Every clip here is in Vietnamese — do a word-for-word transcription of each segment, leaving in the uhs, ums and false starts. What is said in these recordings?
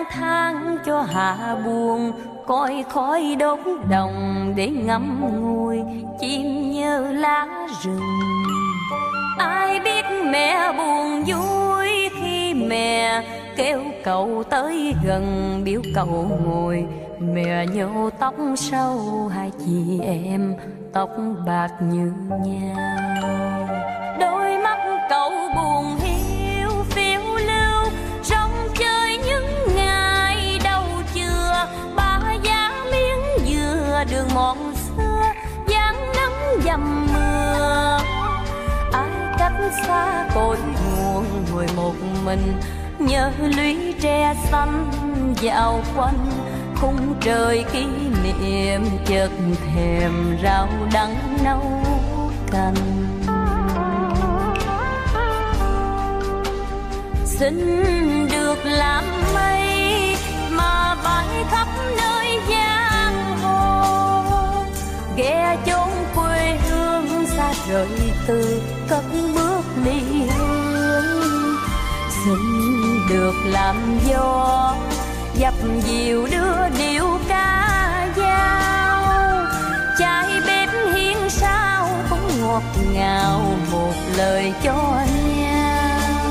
lang thang cho hạ buồn, coi khói đốt đồng để ngắm ngùi chim như lá rừng. Ai biết mẹ buồn vui khi mẹ kêu cậu tới gần, biểu cậu ngồi. Mẹ nhổ tóc sâu hai chị em tóc bạc như nhau. Đôi mắt cậu buồn hiu phiêu lưu, rong chơi những ngày đầu chưa. Ba giá miếng dừa đường mòn xưa, dáng nắng dầm mưa. Ai cách xa cội nguồn ngồi một mình, nhớ lũy tre xanh dạo quanh. Khung trời kỷ niệm chợt thèm rau đắng nấu canh. Xin được làm mây mà bay khắp nơi giang hồ, ghé chốn quê hương xa rời từ cất bước ly hương. Xin được làm gió dập dìu đưa điệu ca dao, trái bếp hiên sao cũng ngọt ngào một lời cho nhau.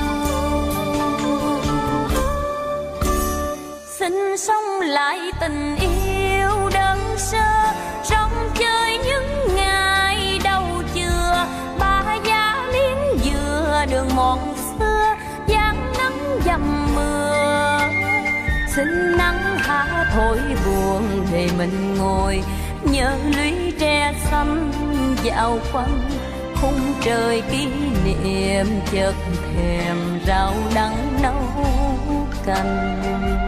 Xin sống lại tình yêu đơn sơ, rong chơi những ngày đầu chưa. Ba giá miếng dừa đường mòn xưa, dáng nắng dầm mưa. Xin nắng há thổi buồn để mình ngồi, nhớ lũy tre xanh dạo quanh. Khung trời kỷ niệm chợt thèm rau đắng nấu canh.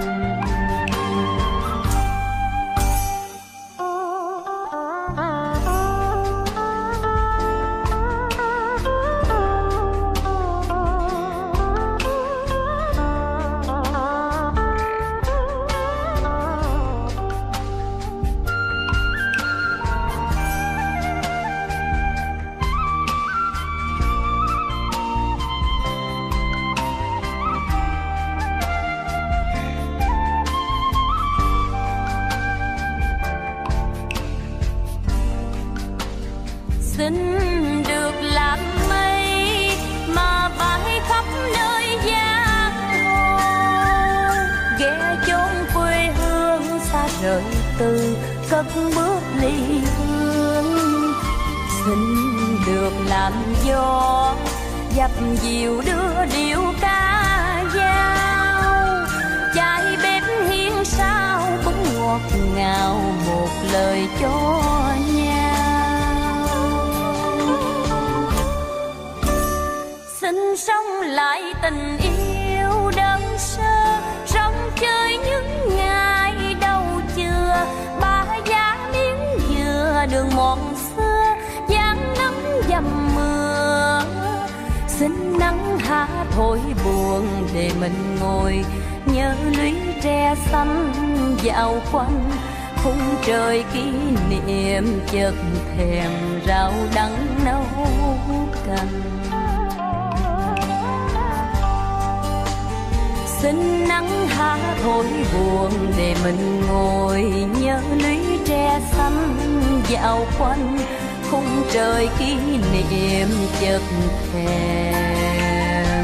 Xin được làm mây mà bay khắp nơi giang hồ, ghé chốn quê hương xa rời từ cất bước ly hương. Xin được làm gió dập dìu đưa điệu ca dao, trái bếp hiên sao cũng ngọt ngào một lời cho nhau. Xin sống lại tình yêu đơn sơ, rong chơi những ngày đầu chưa. Ba giá miếng dừa đường mòn xưa, dáng nắng dầm mưa. Xin nắng há thổi buồn để mình ngồi, nhớ lũy tre xanh dạo quanh. Khung trời kỷ niệm chợt thèm rau đắng nấu canh. Xin nắng há thổi buồn để mình ngồi, nhớ lũy tre xanh dạo quanh. Khung trời kỷ niệm chợt thèm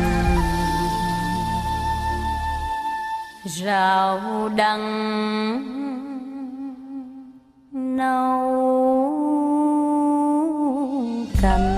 rau đắng nấu canh.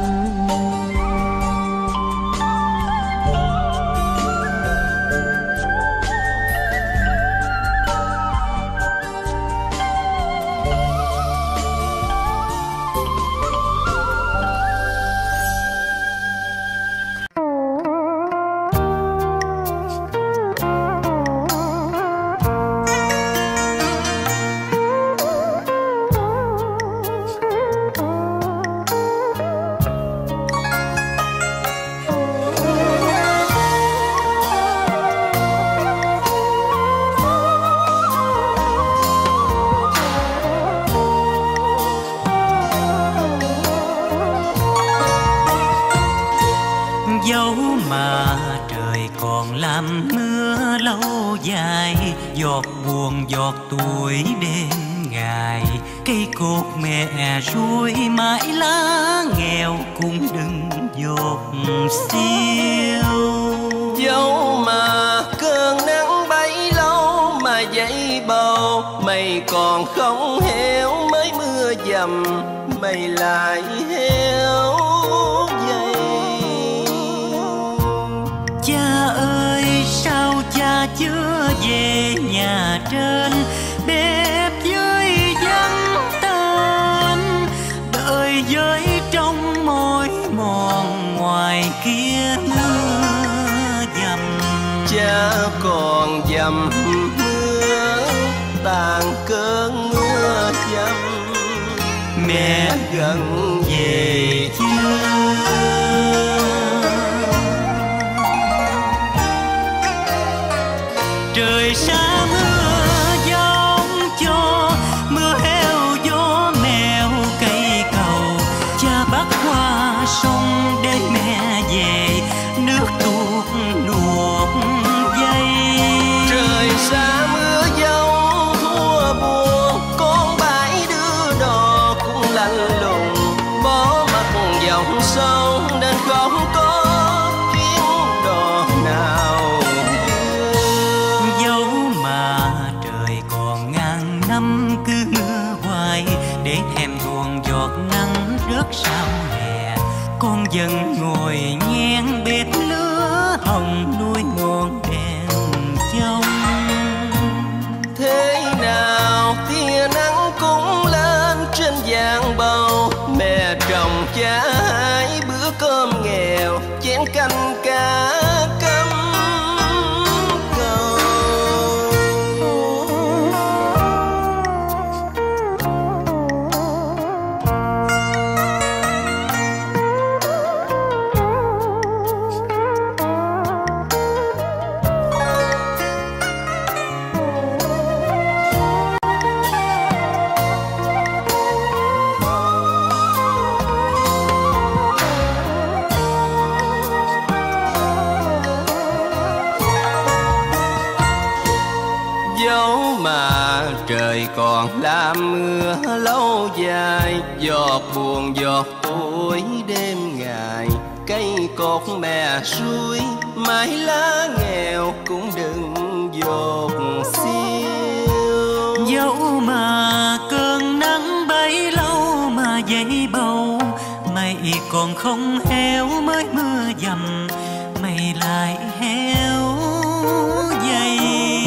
giọt buồn giọt tuổi đêm ngày, cây cột mẹ ruồi mãi lá nghèo cũng đừng giọt xiêu. Dẫu mà cơn nắng bấy lâu mà dậy bầu, mây còn không héo mới mưa dầm mây lại héo dày. Cha ơi sao cha chưa về nhà trên, bếp dưới vắng tên, đợi với trong môi mòn ngoài kia mưa dầm. Cha còn dầm mưa tàn cơn mưa dầm, mẹ gần về chưa? Trời xa mưa giông cho, mưa heo gió mèo cây cầu, cha bắt qua sông để mẹ về, nước tuột luộc dây. Trời xa mưa giông thua buồn, con bãi đưa đò cũng lạnh lùng, bỏ mặt dòng sông nên không có chuyến đò nào. Dẫu mà trời còn ngàn năm cứ mưa hoài, để thèm thuồng giọt nắng rớt sao hè, con vẫn ngồi nhen bếp lửa hồng nuôi ngọn đèn trong. Thế nào tia nắng cũng lên trên giang bầu, mẹ chồng cha hai bữa cơm nghèo, chén canh cá cắm cầu. Dẫu mà trời còn làm mưa lâu dài, giọt buồn giọt tuổi đêm ngày, cây cột mẹ suối mái lá nghèo cũng đừng dột xiêu. Dẫu mà cơn nắng bấy lâu mà dậy bầu, mây còn không héo mới mưa dầm mây lại héo dày.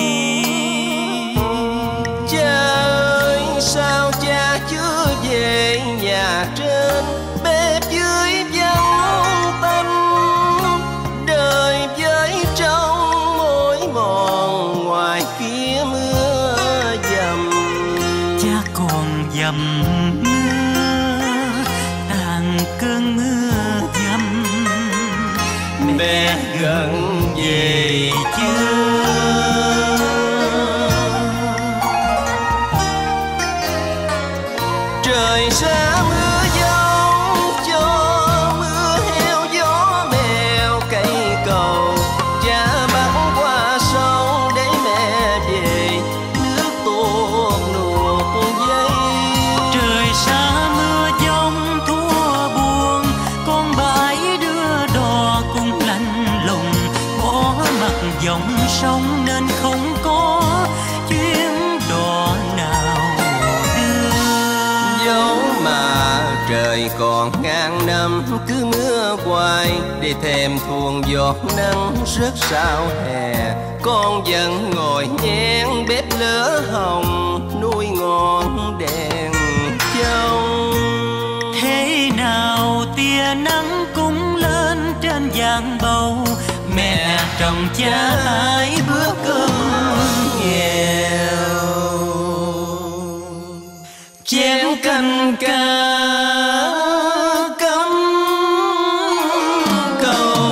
Sao cha chưa về nhà trên, bếp dưới vắng tanh, đời với trong mối mòn ngoài kia mưa dầm. Cha còn dầm mưa tàn cơn mưa dầm, mẹ gần về chưa? Trời xa mưa giông cho, mưa heo gió mèo cây cầu, cha bắt qua sông để mẹ về, nước tuột luộc dây. Trời xa mưa giông thua buồn, con bãi đưa đò cũng lạnh lùng, bỏ mặt dòng sông nên không có chuyến đò nào. Dẫu mà trời còn ngàn năm cứ mưa hoài, để thèm thuồng giọt nắng rớt sao hè, con vẫn ngồi nhen bếp lửa hồng nuôi ngọn đèn trong. Thế nào tia nắng cũng lên trên giang bầu, mẹ chồng cha hai bữa cơm nghèo, chén canh cá cắm cầu.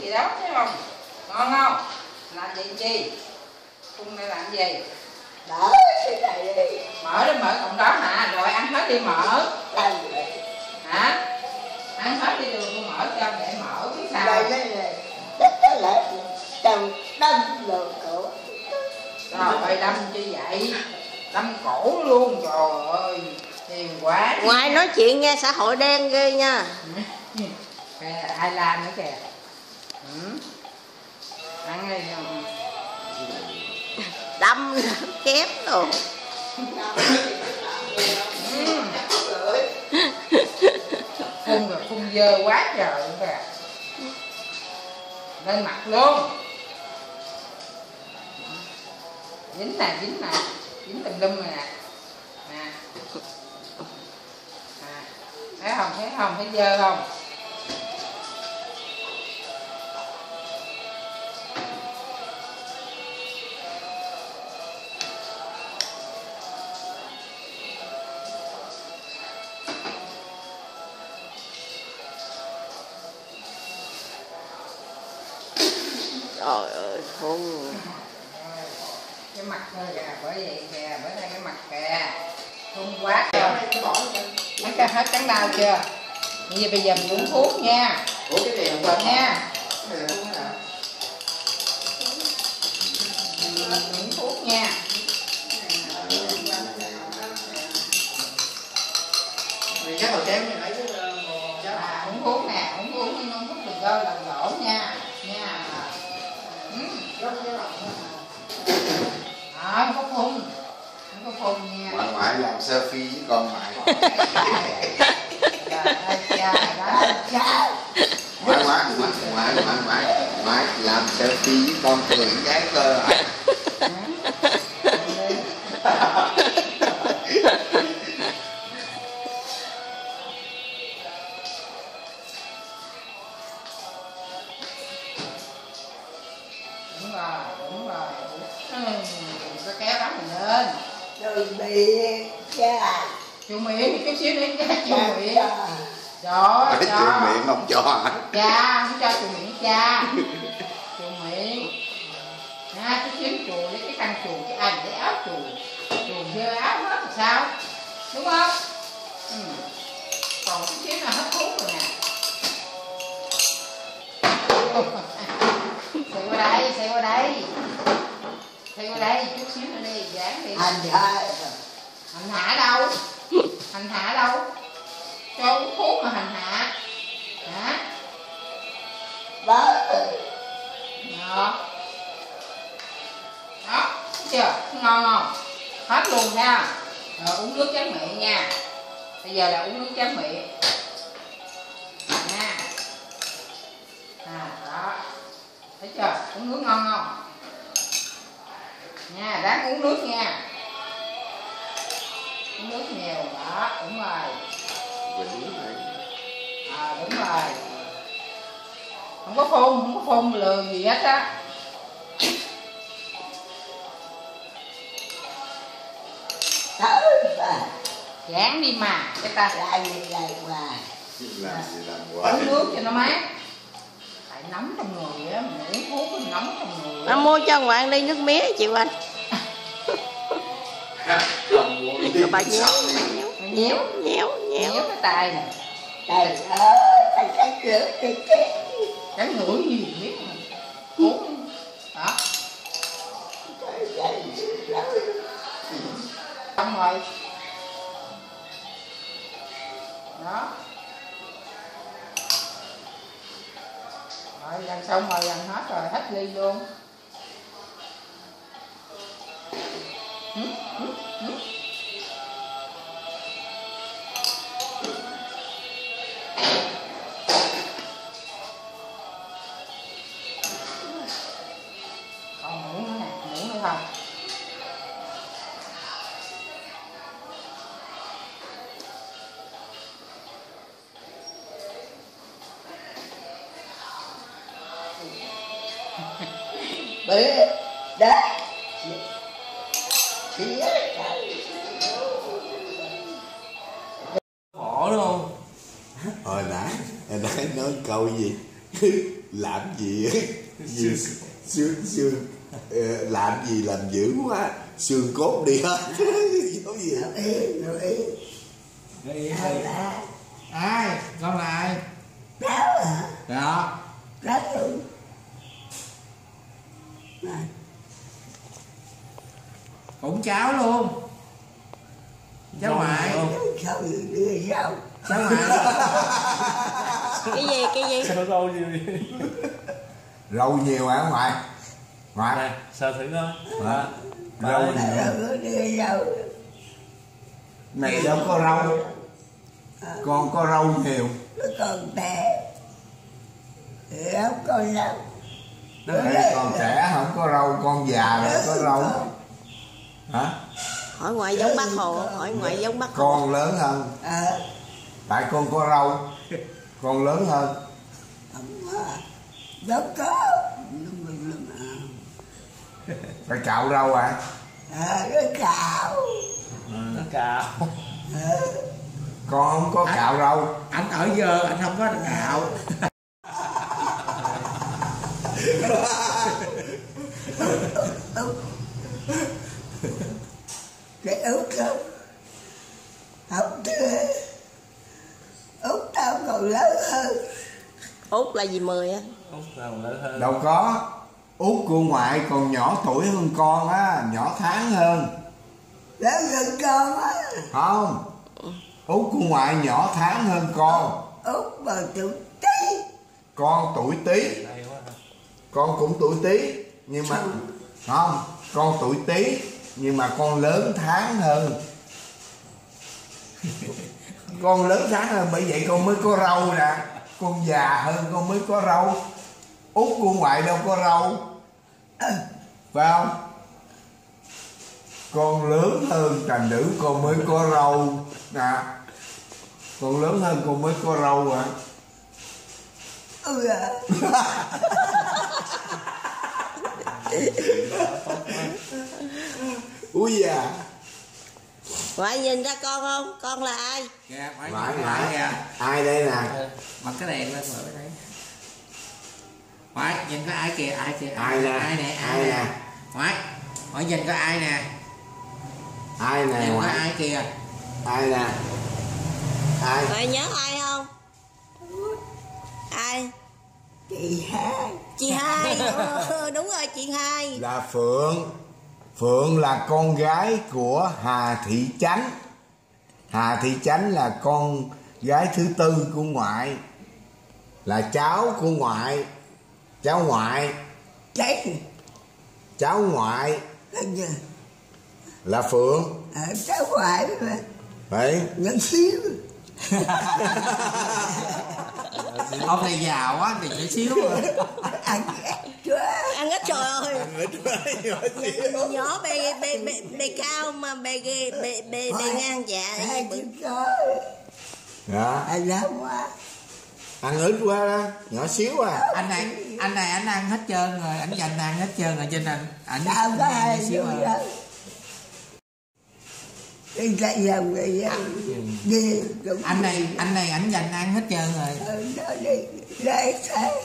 gì đâu, thấy không? Ngon không? Làm gì chi? Phun này làm gì? Đỡ cái này đi. Mở đó, mở cộng đó hả? Rồi ăn hết đi mở. Hả? Ăn hết đi đường con mở cho để mở biết sao? Đây đây này. Đất đó lại đầu đâm lừa cổ. Trời ơi, đâm chi vậy? Đâm cổ luôn, trời ơi. Hiền quá. Ngoài nói chuyện nghe xã hội đen ghê nha. Kìa, ai làm nữa kìa. Ừ. Ăn đi. Đâm kém rồi. Ừ. Phun rồi, phun dơ quá trời luôn kìa. Lên mặt luôn. Dính nè, dính nè. Dính tùm lum rồi nè. Nè. À. Thấy không, thấy không, thấy dơ không? Trời ơi, phun. Cái mặt thôi kìa, bởi vậy kìa, bởi đây cái mặt kìa. Phun quá rồi. Ăn cho hết trắng đau chưa? Vậy bây giờ mình uống thuốc nha. Ủa cái này không quên Nha. Cái này là Mình uống thuốc nha. Mày chắc là kém như nãy chứ. À, uống thuốc nè, uống thuốc, uống thuốc đừng có làm lỗ nha. Nha. Ừ. À, không có phun. Không có phun nha. Ngoại ngoại làm selfie với con mày. Trời ơi, trời ơi, trời. Ngoại ngoại ngoại ngoại ngoại ngoại ngoại làm selfie với con người gái cơ à. Đúng rồi, đúng rồi. Ừ, có kéo đóng mình lên. Đừng bị cha. Chu miệng chút xíu nữa cha chu miệng. Trời Nói ơi, chuyện miệng không cho hả? cha, không cho chu miệng cha. Chu miệng. Nha, chút xíu chùi lấy cái khăn chùi cái anh lấy áo chùi. Chùi dơ áo hết thì sao? Đúng không? Ừ. Còn chút xíu là hết thuốc rồi nè. Xì qua đây, xì qua đây. Xì qua đây, chút xíu nữa đi, dán đi. Hành hạ. Hành hạ đâu? Hành hạ đâu? Cho uống thuốc mà hành hạ. Hả? Đó. Đó. Đó, thấy chưa? Ngon không? Hết luôn nha. Rồi uống nước tráng miệng nha. Bây giờ là uống nước tráng miệng. Nha. À, đó. Thấy chưa? Uống nước ngon không? Nha, ráng uống nước nha. Uống nước nhiều, đó, đúng rồi. À, đúng rồi. Không có phun, không có phun lừa gì hết á. Thở bà. Dán đi mà, cái ta Làm gì làm mà. Làm gì làm hoài. uống nước cho nó mát. Tại nóng trong người á, mình uống thuốc mình nóng trong người. Nó mua cho ngoạn ly nước mía chịu anh. Không muốn đi. Bà nhéo, bà nhéo, nhéo, nhéo, nhéo. Nhéo cái tay nè. Trời ơi, anh cắn rửa thì chết. Cắn ngửi gì biết mà. Uống. Đó. Trời ơi, Xong rồi. Đó. Rồi lần xong rồi, lần hết rồi, hết ly luôn. Ừ, ừ, ừ. Còn muỗng nữa nè, muỗng nữa không? bữa đó thì Khổ đúng không? Hồi nãy, hồi nãy nói câu gì? Làm gì gì xương xương làm gì làm dữ quá, xương cốt đi hết. Giống gì Ngồi yên, ngồi yên. Ngồi yên Ai đi. là? Ai? Con là ai? Cháu hả? Đó. Rất luôn. Này. Cũng cháu luôn. Cháu ngoại. Sao đưa sao? Cháu ngoại. Cái gì, cái gì? Sao râu nhiều vậy? Râu nhiều hả ngoại? Ngoại Nè, sao thử coi. hả? Bà Râu ơi. nhiều. Đâu đưa sao? Này đâu có râu. Con có râu nhiều. Nó còn trẻ. Không có râu. Đây con trẻ không có râu, con già rồi có râu. Hả? Hỏi ngoại giống bác Hồ, hỏi ngoại giống bác Hồ. Con lớn hơn. Ờ. Tại con có râu. Con lớn hơn. Không có. Đâu có. Phải cạo râu à? Ờ, nó cạo. Nó cạo. Ờ. Con không có cạo râu. Anh ở giờ anh không có cạo. Để út không? Không thưa. Út tao còn lớn hơn. Út là gì mười á? Út nào lớn hơn. Đâu có. Út của ngoại còn nhỏ tuổi hơn con á, nhỏ tháng hơn. Lớn hơn con á. Không. Út của ngoại nhỏ tháng hơn con. Út mà tuổi tí. Con tuổi Tý. Hay quá hả? Con cũng tuổi Tý. Nhưng mà không, con tuổi Tý nhưng mà con lớn tháng hơn. Con lớn tháng hơn, bởi vậy con mới có râu nè. Con già hơn con mới có râu. Út của ngoại đâu có râu. Phải không? Con lớn hơn thành nữ con mới có râu nè. Con lớn hơn con mới có râu à. Ừ à. Úi da. Ngoại nhìn ra con không? Con là ai? Kìa, phải Ngoại nhìn lại ngoại kìa. ai đây nè? Bật cái đèn lên mở đây. Ngoại nhìn có ai kìa, ai kìa. Ai nè? Ai nè, ai Ai nè. nè? Ngoại, ngoại nhìn có ai nè. Ai nè Nhìn có ngoại? ai kìa. Ai nè? Ai? Ngoại nhớ ai không? Ai? Chị hai. Chị hai. Ừ, đúng rồi, chị hai. Là Phượng. Phượng là con gái của Hà Thị Chánh. Hà Thị Chánh là con gái thứ tư của ngoại. Là cháu của ngoại. Cháu ngoại. Chết. Cháu ngoại Là giờ. là Phượng. Ở cháu ngoại mà. Phải. Nhận xíu. Ông này giàu quá thì nhỏ xíu rồi. Ăn ghét quá. Ăn ít trời ơi. Nhỏ bề bề bề bề cao mà bề bề bề bề, bề ngang dạ. Hai Bự. chữ có. Dạ. Anh làm quá. Ăn ít quá đó. Nhỏ xíu à. Anh này, anh này anh ăn hết trơn rồi, anh dành ăn hết trơn rồi cho nên anh Sao có anh hai xíu chữ rồi. đó. Đi chạy dòng vậy á. Đi. Anh này, anh này anh dành ăn hết trơn rồi. Ừ, đó đi. Để thế.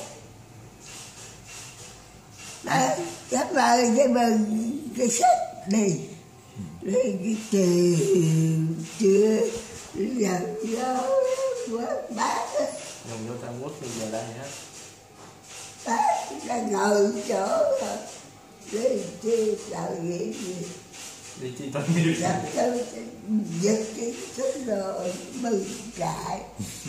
À, chắc là cái mừng cái sách đi. Đi cái tiền chưa giờ đó quá bác á. Dùng vô Tam Quốc thì về đây hết. Bác đang ngồi chỗ rồi. Đi chi tạo gì gì. Đi chi bao nhiêu? Làm cho giật cái sách rồi mừng chạy.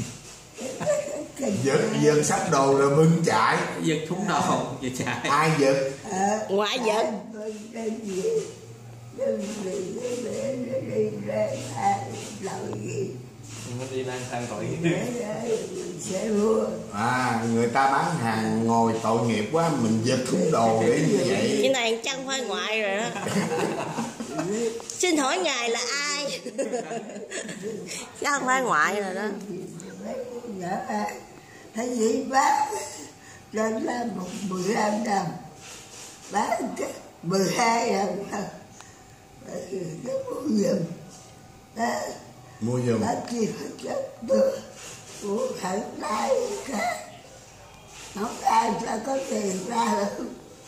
Giật giật sách đồ rồi bưng chạy. Giật thúng đồ vậy chạy. Ai giật? Ngoại giật. Nó đi lang thang tội. À, người ta bán hàng ngồi tội nghiệp quá, mình giật thúng đồ để như vậy. Cái này chân phải ngoại rồi đó. Xin hỏi ngài là ai? Chứ không phải ngoại rồi đó. Thấy gì bác lên là một mười lăm năm bác mười hai năm nó mua giùm Mua giùm. bác chỉ phải chết được của hẳn lại cả ra sao có tiền ra không?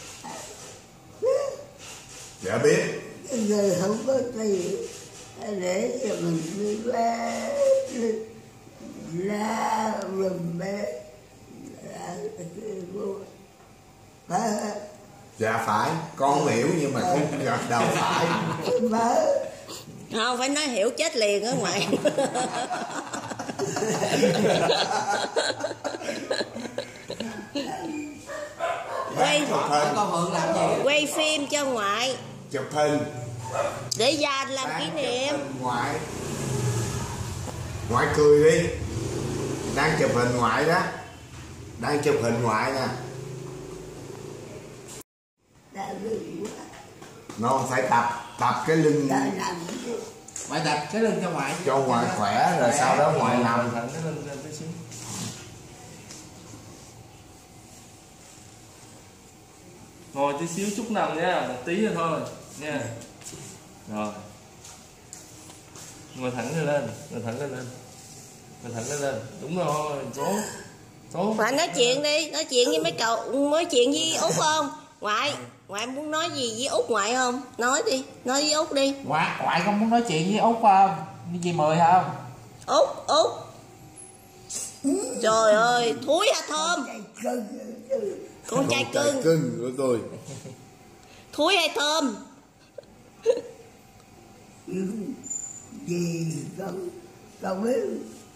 Dạ biết. Người không có tiền để cho mình đi ra ra mình bé Dạ phải, con hiểu nhưng mà không gật đầu phải. Không phải nói hiểu chết liền ở ngoài. Quay quay phim cho ngoại. Chụp hình để dành làm kỷ niệm. Ngoại ngoại cười đi, đang chụp hình ngoại đó, đang chụp hình ngoại nè. Nó phải tập tập cái lưng, ngoại tập cái lưng cho ngoại, cho ngoại khỏe rồi sau đó ngoại nằm. Ngồi tí xíu chút nằm nha, một tí nữa thôi nha. Rồi ngồi thẳng lên lên, ngồi thẳng lên lên, ngồi thẳng lên lên, đúng rồi, tốt tốt. Ngoại nói chuyện đi, nói chuyện với mấy cậu, nói chuyện với Út không? Ngoại, ngoại muốn nói gì với Út ngoại không? Nói đi, nói với Út đi. Ngoại, ngoại không muốn nói chuyện với Út không? Đi gì mời không? Út, Út. Trời ơi, thúi hả Thơm? Con trai cưng. Cưng của tôi. Thúi hay Thơm? Gì con con biết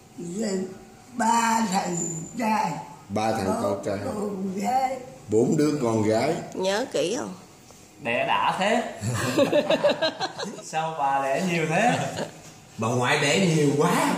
ba thằng trai, Ba thằng con trai, con gái, bốn đứa con gái. Nhớ kỹ không? Đẻ đã thế. Sao bà đẻ nhiều thế? Bà ngoại đẻ nhiều quá.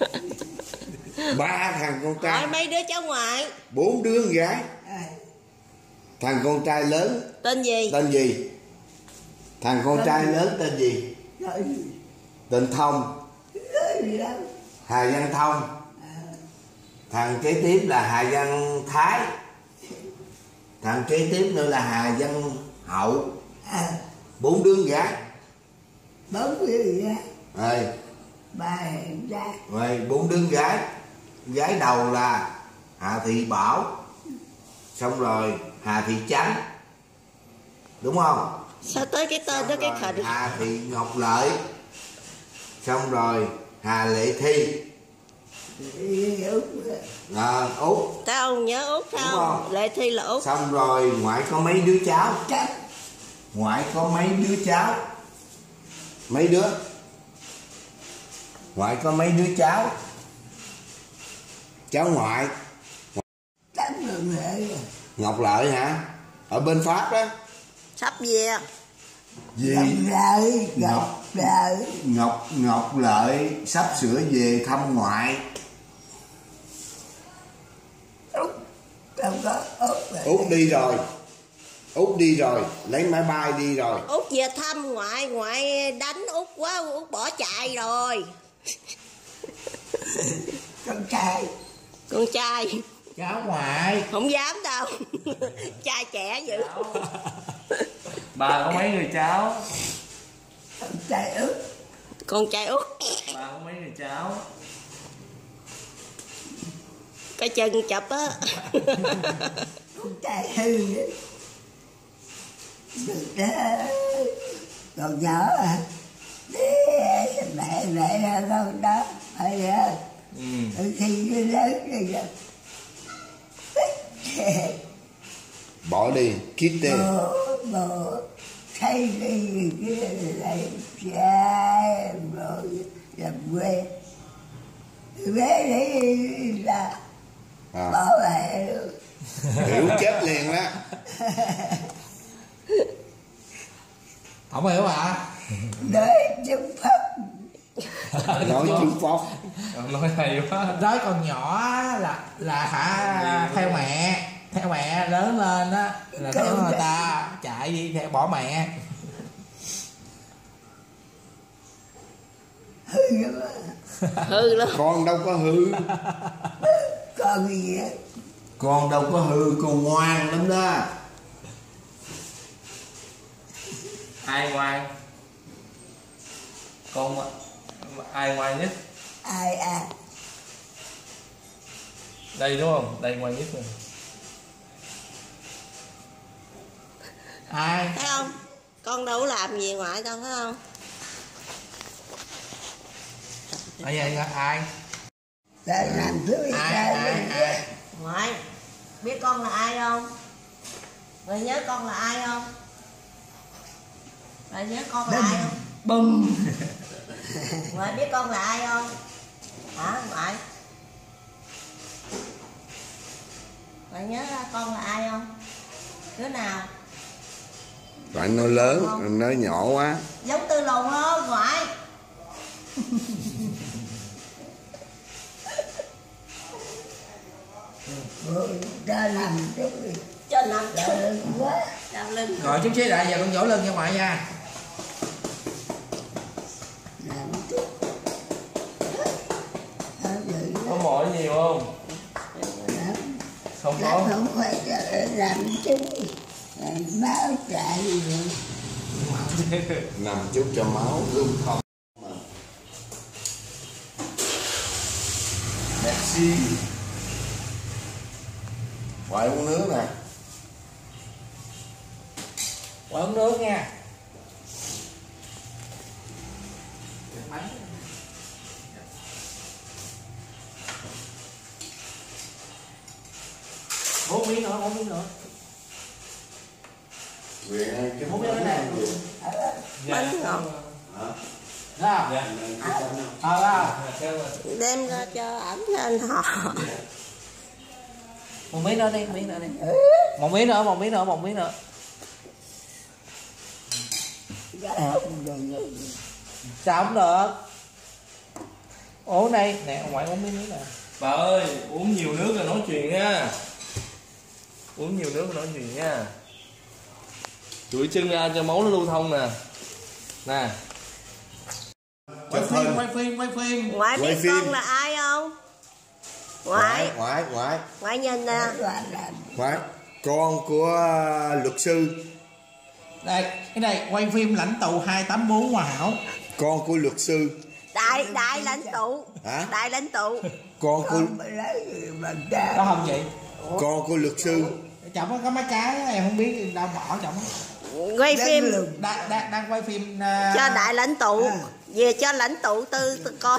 Ba thằng con trai. Hỏi mấy đứa cháu ngoại. Bốn đứa con gái. Thằng con trai lớn tên gì? Tên gì? Thằng con trai lớn tên gì? Tên Thông, Hà Văn Thông. Thằng kế tiếp là Hà Văn Thái. Thằng kế tiếp nữa là Hà Văn Hậu. Bốn đứa con gái. Bốn đứa gái. Rồi. Ba thằng trai. Rồi bốn đứa con gái. Gái đầu là Hà Thị Bảo, xong rồi Hà Thị Chánh, đúng không? Sao tới cái tên đó cái khỉnh? Hà Thị Ngọc Lợi, xong rồi Hà Lệ Thi. À, Út. Tao không nhớ Út sao? Lệ Thi là Út. Xong rồi ngoại có mấy đứa cháu? Ngoại có mấy đứa cháu? Mấy đứa? Ngoại có mấy đứa cháu? Cháu ngoại Ngọc Lợi hả? Ở bên Pháp đó. Sắp về. Gì? Lợi, Ngọc Lợi. Ngọc Ngọc Lợi sắp sửa về thăm ngoại. Út đi rồi. Út đi rồi, lấy máy bay đi rồi. Út về thăm ngoại, ngoại đánh Út quá, Út bỏ chạy rồi. Con trai. Con trai. Cháu ngoại. Không dám đâu. Trai trẻ dữ. Bà có mấy người cháu? Con trai Út. Con trai Út. Bà có mấy người cháu? Cái chân chập á. Con trai hư. Còn nhỏ à. Mẹ mẹ ra con đó. Phải ra. Ừ. Khi nó lớn rồi rồi. Bỏ đi, kiết đi. Bố, bố, thấy cái gì kia lại trai, rồi làm quê. Quê đấy là à. Bỏ mẹ luôn. Hiểu chết liền đó. Không hiểu hả? Nói chung Pháp. Nói chung Pháp. Nói hay quá. Nói còn nhỏ là là hả theo mẹ, theo mẹ lớn lên á là theo người ta chạy đi theo bỏ mẹ. Hư lắm. Hư lắm. Con đâu có hư. Con gì vậy? Con đâu có hư, con ngoan lắm đó. Ai ngoan? Con ai ngoan nhất? Ai à? Đây đúng không? Đây ngoan nhất rồi. Ai? Thấy không? Con đâu có làm gì ngoại đâu, thấy không? Ở vậy ai? Là làm thứ Ai, ai, ai? Ngoại biết con là ai không? Rồi nhớ con là ai không? Rồi nhớ con là ai không? bùm. Ngoại biết con là ai không? Hả ngoại? Ngoại nhớ ra con là ai không? Đứa nào? Ngoại nói lớn, nói nhỏ quá. Giống Tư Lùn không ngoại? Cho nằm chút đi. Cho nằm Đau chút. lưng quá. Đau lưng. Rồi chút xíu lại giờ con vỗ lưng cho ngoại nha. Nằm chút. Có mỏi nhiều không? Không có. Không phải làm chút đi. Máu chạy rồi. Nằm chút cho máu lưu thông. Merci. Ngoại uống nước nè. Ngoại uống nước nha. Bốn miếng nữa, bốn miếng nữa. Về hai cái Bốn miếng nữa nè. Bánh ngọt. Dạ. Ờ ra. Đem ra cho ẩm cho anh họ. Một miếng nữa đi, một miếng nữa đi. Một miếng nữa, một miếng nữa, một miếng nữa. Sao không được? Uống đây, nè, ông ngoại uống miếng nước nè. Bà ơi, uống nhiều nước rồi nói chuyện nha. Uống nhiều nước rồi nói chuyện nha. Chuỗi chân ra cho máu nó lưu thông nè. Nè. Quay phim, quay phim, quay phim. Ngoại Quay biết phim. con là ai không? Ngoại. Ngoại, ngoại. Ngoại nhìn nè. Ngoại. Con của luật sư. Đây, cái này quay phim lãnh tụ hai tám bốn Hòa Hảo. Con của luật sư. Đại đại lãnh tụ. Hả? Đại lãnh tụ. Con của Có không vậy? con của luật sư. Chồng có mấy cái em không biết đâu bỏ chồng. Quay phim Đang, đang, đang quay phim uh... cho đại lãnh tụ. Về cho lãnh tụ tư tư coi.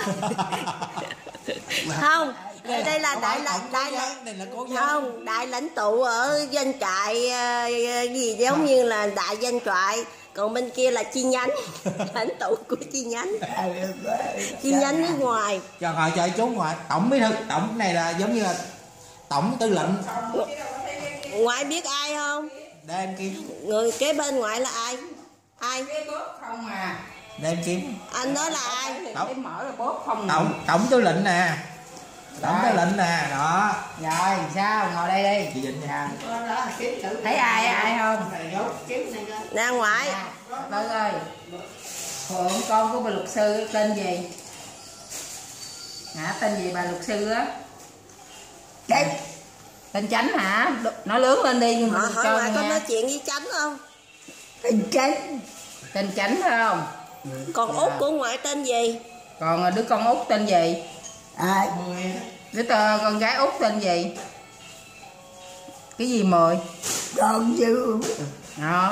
Không, đây, đây là đại lãnh đại lãnh không đại lãnh tụ ở doanh trại uh, gì giống như là đại doanh trại, còn bên kia là chi nhánh. Lãnh tụ của chi nhánh. Chi nhánh nước ngoài. Cho ngồi chơi chú ngoại tổng bí thư, tổng này là giống như là tổng tư lệnh. Ngoại biết ai không? Để em kiếm. Người kế bên ngoại là ai? Ai? Không à. Để em kiếm. Anh đó là ai? Tổng mở là bóp không. Tổng tổng tư lệnh nè. Tổng tư lệnh nè, đó. Rồi sao ngồi đây đi. Chị Vịnh nha. Thấy ai ai không? Nè ngoại. Tư ơi. Phượng con của bà luật sư tên gì? Hả, tên gì bà luật sư á? Chánh. Tên Chánh hả? Nói lớn lên đi. Họ hỏi cho ngoại có nghe. nói chuyện với Chánh không? Tên Chánh. Tên Chánh phải không? Còn út của ngoại tên gì? Còn đứa con út tên gì? Ai? Đứa tờ, con gái út tên gì? Cái gì mười? Con chứ. Đó.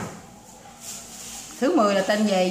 Thứ mười là tên gì?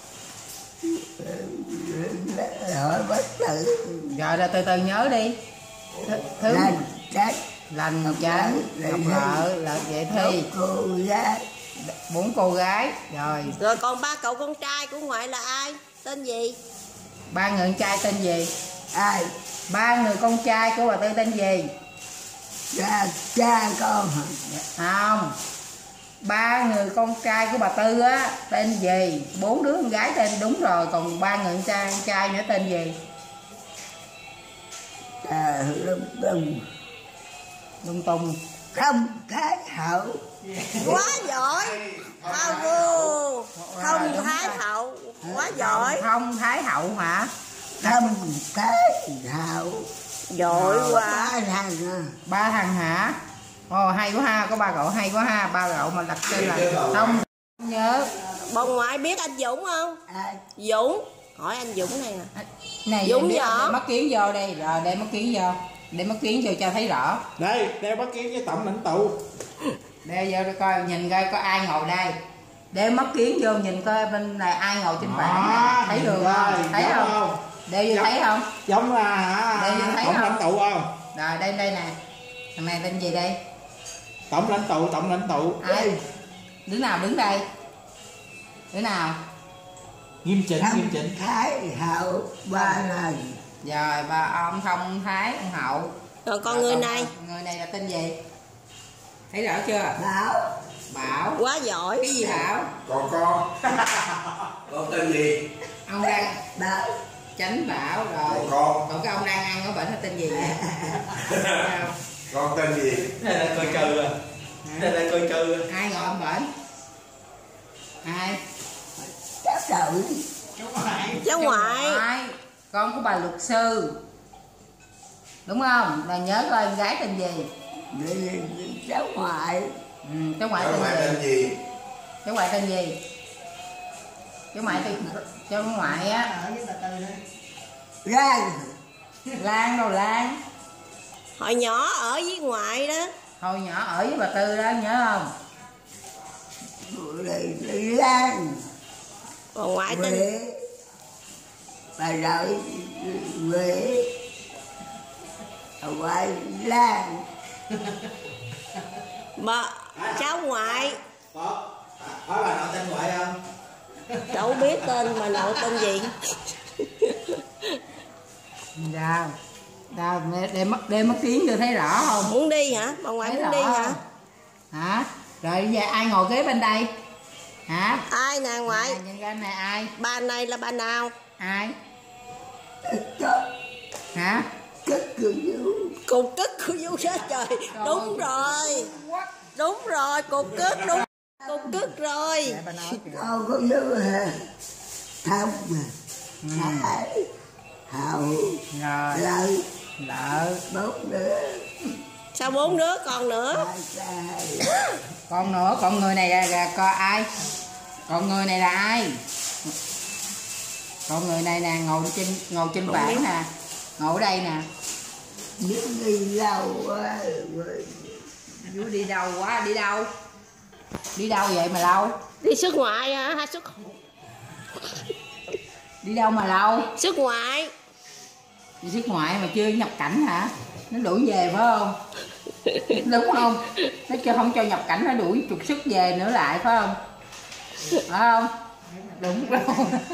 Hỏi bất tử. Rồi là từ từ nhớ đi. Thứ, thứ... Lành trách. Lành tránh, ngọc lợi, lợi vệ thi. Cô gái. Bốn cô gái. Rồi. Rồi còn ba cậu con trai của ngoại là ai? Tên gì? Ba người con trai tên gì? Ai? Ba người con trai của bà Tư tên gì? Cha, cha con hả? Không. Ba người con trai của bà Tư á tên gì? Bốn đứa con gái tên đúng rồi, còn ba người con trai, con trai nữa tên gì? À, lung tung. Lung tung. Không thái hậu. Quá giỏi. Bravo. Không thái hậu. Quá giỏi. Không Thái Hậu hả? Không thái hậu. Giỏi quá. Ba thằng à. Ba thằng hả? Ồ hay quá ha, có ba cậu hay quá ha, ba cậu mà đặt tên là không nhớ. Bọn ngoại biết anh Dũng không? Ai? Dũng. Hỏi anh Dũng này nè. Này Dũng biết, võ. đem mắt kiến vô đây, rồi đem mắt kiến vô. Đem mắt kiến vô cho thấy rõ. Đây, đeo mắt kiến với tổng lãnh tụ. Đeo vô để coi, nhìn coi có ai ngồi đây. Đeo mắt kiến vô nhìn coi bên này ai ngồi trên bảng này. Thấy được không? Thấy không? không? Đeo vô thấy không? Giống là hả? Đeo vô thấy tổng không? lãnh tụ không? Rồi đây đây nè. Thằng này tên gì đây? Tổng lãnh tụ, tổng lãnh tụ. Ai? Đứa nào đứng đây? Đứa nào? Nghiêm chỉnh, nghiêm chỉnh. Thái hậu ba lần. Rồi ba ông Thông Thái, ông Hậu. Rồi con người này. Người này là tên gì? Thấy rõ chưa? Bảo. Bảo. Quá giỏi. Cái gì Bảo? Còn con. Con tên gì? Ông đang Bảo. Chánh Bảo rồi. Con. Còn cái ông đang ăn ở bệnh nó tên gì vậy? Con tên gì? Đây là coi trừ à. Đây là coi trừ. Ai ngồi ông bệnh? Ai? Cháu tự. Cháu ngoại. Con của bà luật sư. Đúng không? Là nhớ coi em gái tên gì? Cháu ngoại. Ừ, cháu ngoại tên, tên gì? Cháu ngoại tên gì? Cháu ngoại tên cháu ngoại á. Ở với bà Tư đó. Lan. Lan đâu Lan? Hồi nhỏ ở với ngoại đó. Hồi nhỏ ở với bà Tư đó nhớ không? Lan. Còn ngoại tên Huệ. Bà nội Huệ. Ngoại Lan. Bà cháu ngoại. Có. Có bà nội tên ngoại không? Đâu biết tên bà nội tên gì. Đâu. Đâu đem mất đem mất kiến chưa thấy rõ không? Muốn đi hả? Bà ngoại thấy muốn đi hả? Hả? Rồi giờ ai ngồi kế bên đây? Hả? Ai nè ngoại? À, nhìn cái này ai? Bà này là bà nào? Ai? Hả? Cất của Vũ. Cục cất của Vũ đó trời. Đúng rồi. Đúng rồi, cục cất đúng. Cục cất rồi. Con có Vũ hả? Thông mà. Hải. Hậu. Rồi. Lợi. Lợi. Bốn đứa. Sao bốn đứa còn nữa? Còn nữa, còn người này là, là coi ai? Còn người này là ai? Còn người này nè, ngồi trên ngồi trên bảng nè. Ngồi ở đây nè. Vũ đi đâu quá. Vũ đi đâu quá, đi đâu? Đi đâu vậy mà lâu? Đi xuất ngoại hả? Hay xuất Đi đâu mà lâu? Xuất ngoại. Đi xuất ngoại mà chưa nhập cảnh hả? Nó đuổi về phải không? Đúng không? Nó chưa không cho nhập cảnh, nó đuổi trục xuất về nữa lại phải không? Phải không? Đúng rồi.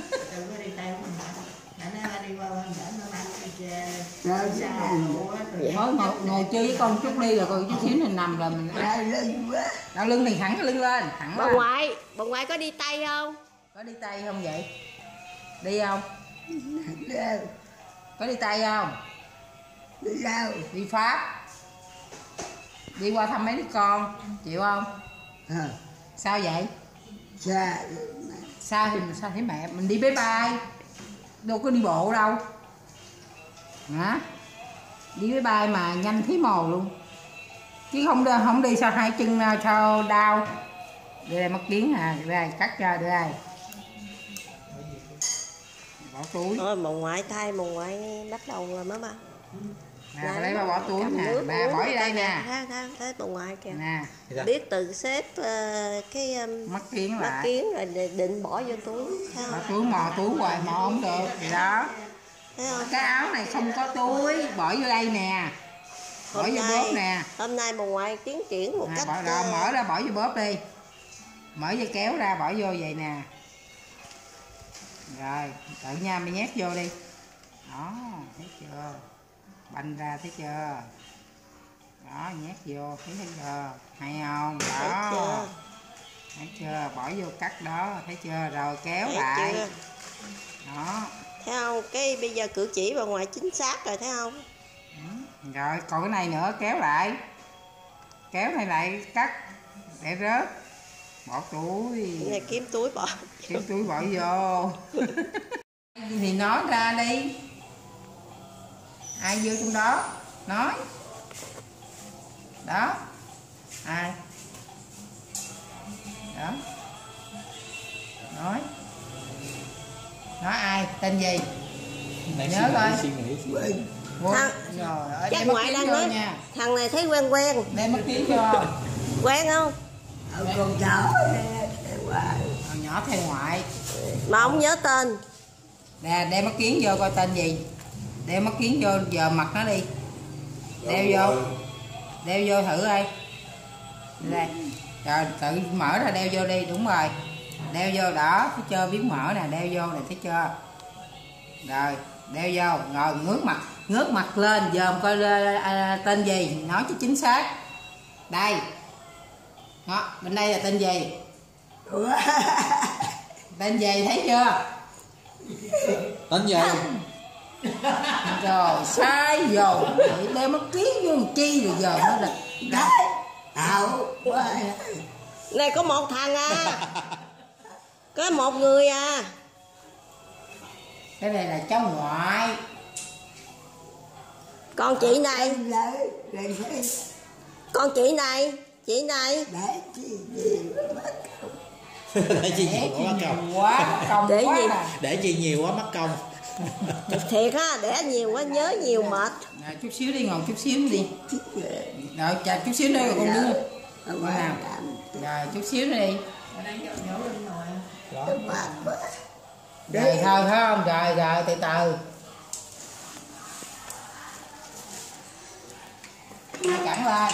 Ngồi, ngồi, ngồi chơi với con chút đi rồi coi chút xíu mình nằm rồi mình đau lưng thì thẳng cái lưng lên thẳng bà lên. ngoại bà ngoại có đi Tây không? Có đi Tây không vậy? Đi không? Có đi Tây không? Đi đâu? Đi Pháp. Đi qua thăm mấy đứa con chịu không? À. Sao vậy? Xa. Sao thì mình sao thấy mẹ mình đi bye bye, đâu có đi bộ đâu hả? Đi bye bye mà nhanh thấy mồ luôn chứ không đi, không đi sao hai chân sao đau. Đưa đây mắt kiến à, đưa đây cắt cho, đưa đây bỏ túi. Thôi bà ngoại thay bà ngoại bắt đầu rồi má ba. Nè lấy ba bỏ túi nè, ba bỏ ở đây nè. Thấy bà ngoại kìa nè, biết tự xếp uh, cái um, mắt kiến mắt lại kiến rồi định bỏ vô túi. Bỏ túi mò túi hoài mò không được thì đó. Cái áo này không có túi, bỏ vô đây nè, bỏ hôm vô nay, bóp nè. Hôm nay bà ngoại tiến triển một à, cách bỏ ra, mở ra bỏ vô bóp đi, mở dây kéo ra bỏ vô vậy nè. Rồi tự nha mày nhét vô đi đó, thấy chưa, banh ra thấy chưa đó, nhét vô thấy chưa, hay không đó, thấy chưa, thấy chưa? Bỏ vô cắt đó thấy chưa, rồi kéo thấy lại chưa? Đó thấy không, cái bây giờ cử chỉ bà ngoại chính xác rồi thấy không. Ừ. Rồi còn cái này nữa, kéo lại, kéo này lại cắt để rớt, bỏ túi này, kiếm túi bỏ kiếm túi bỏ vô. Thì nói ra đi, ai vô trong đó nói đó, ai đó nói nói ai tên gì Nãy nhớ coi. suy nghĩ, suy nghĩ. Thằng, rồi chắc ngoại đang nói nha. Thằng này thấy quen quen đem mất kiến vô Quen không? Con nhỏ Con nhỏ theo ngoại. Mà không nhớ tên. Nè, đeo mắt kiến vô coi tên gì. Đeo mắt kiến vô giờ mặt nó đi. Đeo vô. Đeo vô thử coi. Đây. Rồi tự mở ra đeo vô đi, đúng rồi. Đeo vô đó, thấy chưa, biết mở nè, đeo vô này thấy chưa. Rồi, đeo vô, rồi ngước mặt, ngước mặt lên, dòm coi à, tên gì, nói cho chính xác. Đây. Đó, bên đây là tên gì? Tên gì thấy chưa? Tên gì? Rồi, sai rồi, đeo mắt kiến vô làm chi rồi giờ nó là Tao Này có một thằng à. Có một người à. Cái này là cháu ngoại. Còn chị này. Còn chị này. Chị này. Để chị gì Để chị nhiều quá mất công. Quá công Để quá gì? à. Để chị nhiều quá mất công. Thiệt ha, để nhiều quá nhớ nhiều mệt. Rồi, chút xíu đi, ngồi chút xíu đi. Rồi, chà, chút xíu nữa rồi con đứng. Rồi nào. Rồi, chút xíu nữa đi. Rồi thôi phải không? Rồi, rồi, từ từ. Cẳng lên.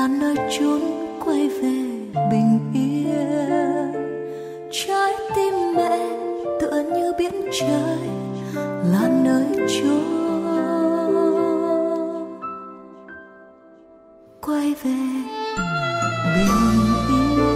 là nơi chốn quay về bình yên. Trái tim mẹ tựa như biển trời, là nơi chốn quay về bình yên.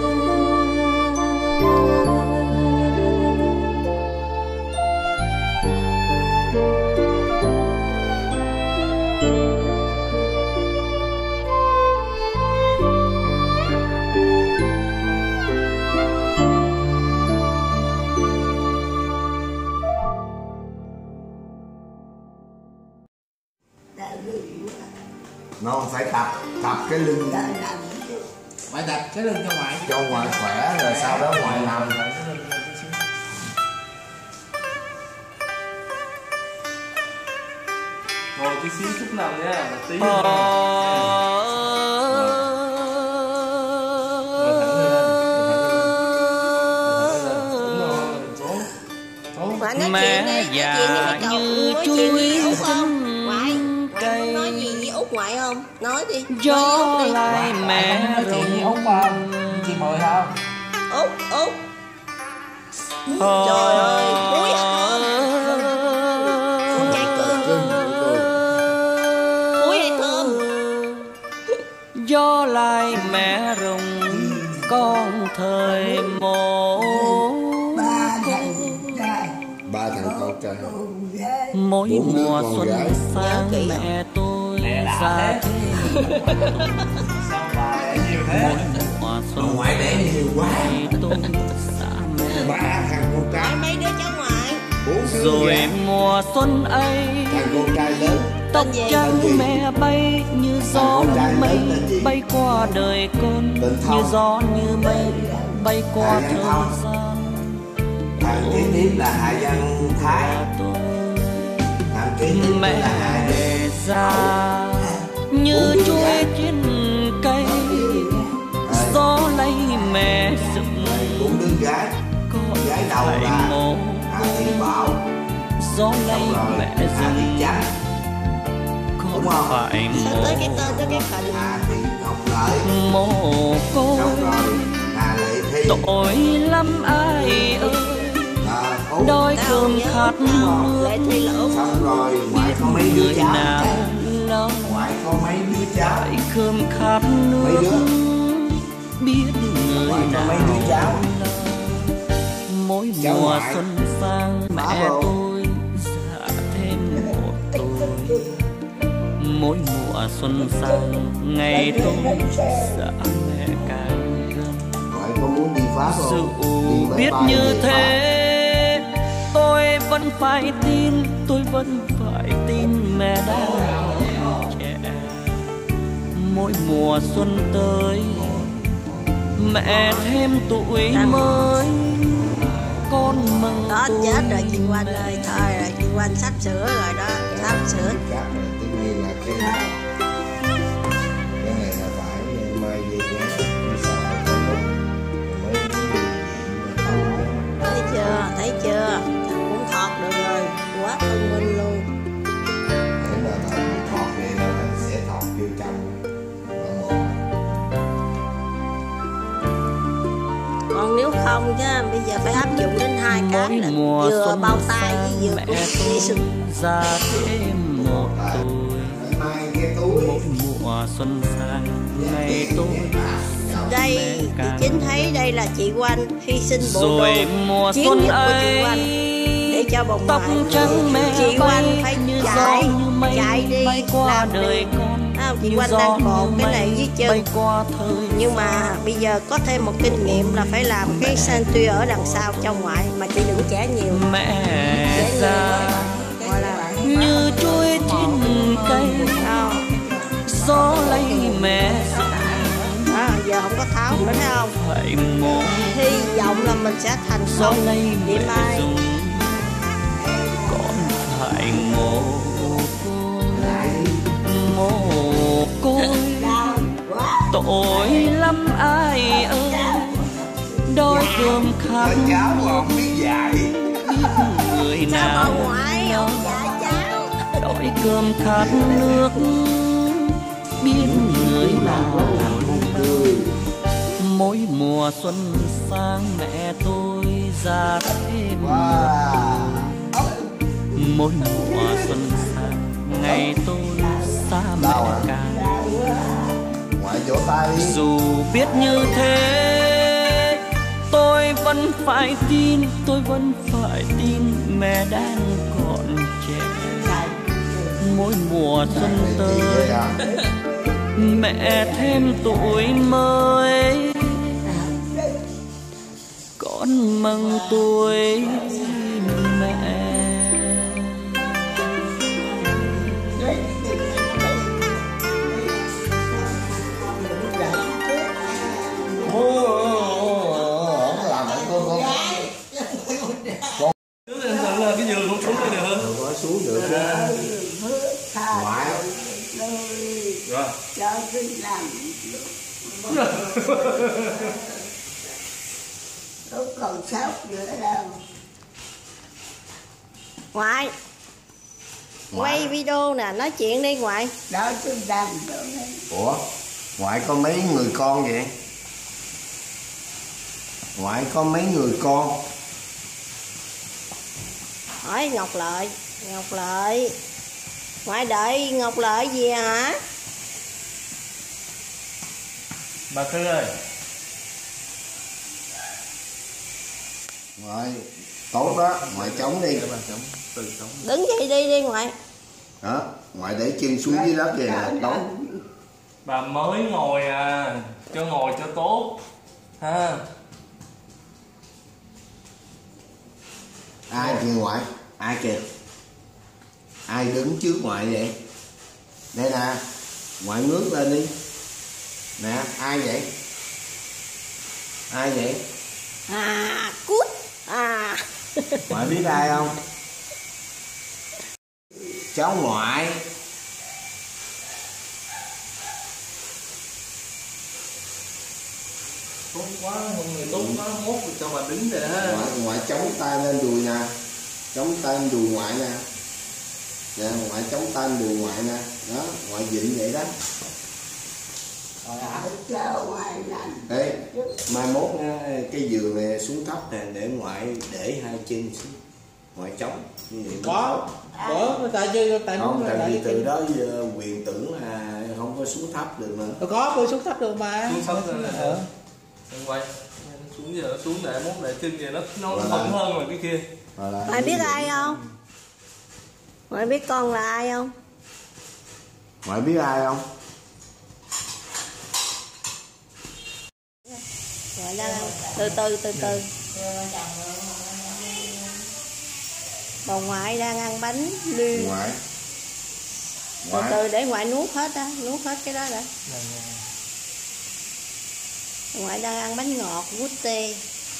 Nó phải tập tập cái lưng, Ngoại tập cái lưng cho ngoại, cho ngoại khỏe rồi sau đó ngoại nằm. Ngồi tí xíu chút nằm nha, một tí. Mẹ già như chuối không? Ngoại, ngoại nói gì với Út ngoại không? Nói đi. Gió lại mẹ chị Út không? Chị Mười không? Út, Út. Trời ơi, muối hả? Con trai cười. Muối hay thơm? Gió lại mẹ rồng con thời mộ. Ba thằng con trai, mỗi mùa xuân sang mẹ tôi ra thêm. Mỗi mùa xuân ngoại đẻ nhiều quá, tôi xa mẹ. ba thằng con trai, mấy đứa cháu ngoại. Rồi mùa xuân ấy, thằng con trai lớn tóc trắng mẹ bay như gió mây, bay qua đời con như gió như mây, bay qua thời gian. Thằng kế tiếp là Hà Văn Thái, thằng kế tiếp mẹ là Hà đề ra như chuối trên cây, gió lấy mẹ dựng cũng đứa gái, có gái đầu phải là mồ Hà Thị Bảo, gió lấy mẹ Hà Thị dựng Chánh, có phải mồ Tới cái tên tới cái phần Hà Thị Ngọc Lợi, mồ côi xong rồi Hà Lệ Thi, tội lắm ai ơi, đói cơm khát nước. xong rồi ngoại có mấy đứa cháu, nào lo ngoại có mấy đứa cháu, đói cơm khát nước, biết người ngoại có nào mấy đứa cháu. mỗi mùa xuân sang mẹ tôi dạ thêm một tuổi, mỗi mùa xuân sang ngày tôi dạ mẹ càng gần. Ngoại có muốn đi Pháp không? Dù biết như thế tôi vẫn phải tin, tôi vẫn phải tin mẹ đã còn trẻ. Mỗi mùa xuân tới mẹ thêm tuổi mới, con mừng đó tuổi. Chết rồi chị Quanh ơi, thôi rồi chị Quanh sắp sửa rồi đó, sắp sửa. Cái này là phải mai về nhà đi sau mới Thấy chưa, thấy chưa, cũng thọt được rồi, quá thông minh luôn. nếu mà nó thọt vậy là nó sẽ thọt vô trong. Còn nếu không chứ bây giờ phải áp dụng đến hai cái là vừa bao tay với vừa cúc đi sừng. Ra thêm một tuổi, mỗi mùa xuân sang ngày tôi đây chị Chính thấy đây là chị Quanh hy sinh bộ rồi đồ mùa chiến xuân nhất của chị ấy, Quanh để cho bồng tóc trắng mẹ chị Quanh phải chạy mây, chạy đi bay qua làm đời được. con À, chị Quanh đang cột cái này dưới chân, bay qua thời nhưng mà bây giờ có thêm một kinh nghiệm là phải làm cái sentry ở đằng sau trong ngoại, mà chị đừng trẻ nhiều. mẹ già như chuối trên cây, gió lấy mẹ à, giờ không có tháo nữa thấy không? phải mồ Hy vọng là mình sẽ thành gió công lấy chị mẹ Mai. dùng, con phải mồ mồ côi, tội lắm ai ơi, đói cơm khát cháu không biết dạy, biết người nào Sao bà ngoại không dạy cháu? đói cơm khát nước, biết người nào cười. Mỗi mùa xuân sang mẹ tôi ra thêm mỗi mùa xuân sang ngày tôi xa mẹ càng. Ngoại vỗ tay. Dù biết như thế tôi vẫn phải tin, tôi vẫn phải tin mẹ đang còn trẻ. Mỗi mùa xuân tới mẹ thêm tuổi mới, con mừng tuổi mẹ. Làm vậy con con con là cái giường không xuống đây được hơn. có xuống được ngoại rồi cho tôi làm không còn sốc nữa đâu. Ngoại quay video nè, nói chuyện đi ngoại. Đó tôi làm rồi. Ủa ngoại có mấy người con vậy? Ngoại có mấy người con? Hỏi Ngọc Lợi. Ngọc Lợi, ngoại đợi Ngọc Lợi gì hả? Bà Thư ơi. Ngoại tốt đó, ngoại chống đi. Đứng dậy đi đi ngoại. Đó, ngoại để chân xuống dưới đất vậy là tốt. Bà mới ngồi à, cho ngồi cho tốt ha. Ai kìa ngoại? Ai kìa? Ai đứng trước ngoại vậy? Đây nè, ngoại ngước lên đi. Nè, ai vậy? Ai vậy? À, cút. À. Ngoại biết ai không? Cháu ngoại. Tốt quá, không người tốt quá, mốt thì cho bà đứng để Ngoại, ngoại chống tay lên đùi nè. Chống tay lên đùi ngoại nè. Nè, ngoại chống tay lên đùi ngoại nè. Đó, ngoại dịnh vậy đó. Sao ngoại làm? Ê, mai mốt nha, cái giường này xuống thấp nè, để ngoại để hai chân xuống. Ngoại chống. Như vậy Có, có, tại chứ tại không, tại vì tại từ đó giờ quyền tưởng là không có xuống thấp được nữa. có tôi xuống thấp được mà. xuống thấp rồi. Ờ. Quay xuống giờ xuống để mốt để chân về nó nó thuận hơn là cái kia. Ngoại biết ai không? Ngoại biết con là ai không? Ngoại biết ai không? Ngoại đang từ từ từ từ. Bà ngoại đang ăn bánh lư. Ngoại. Từ Ngoại. từ để ngoại nuốt hết á, nuốt hết cái đó đã. Ngoại đang ăn bánh ngọt vút tê.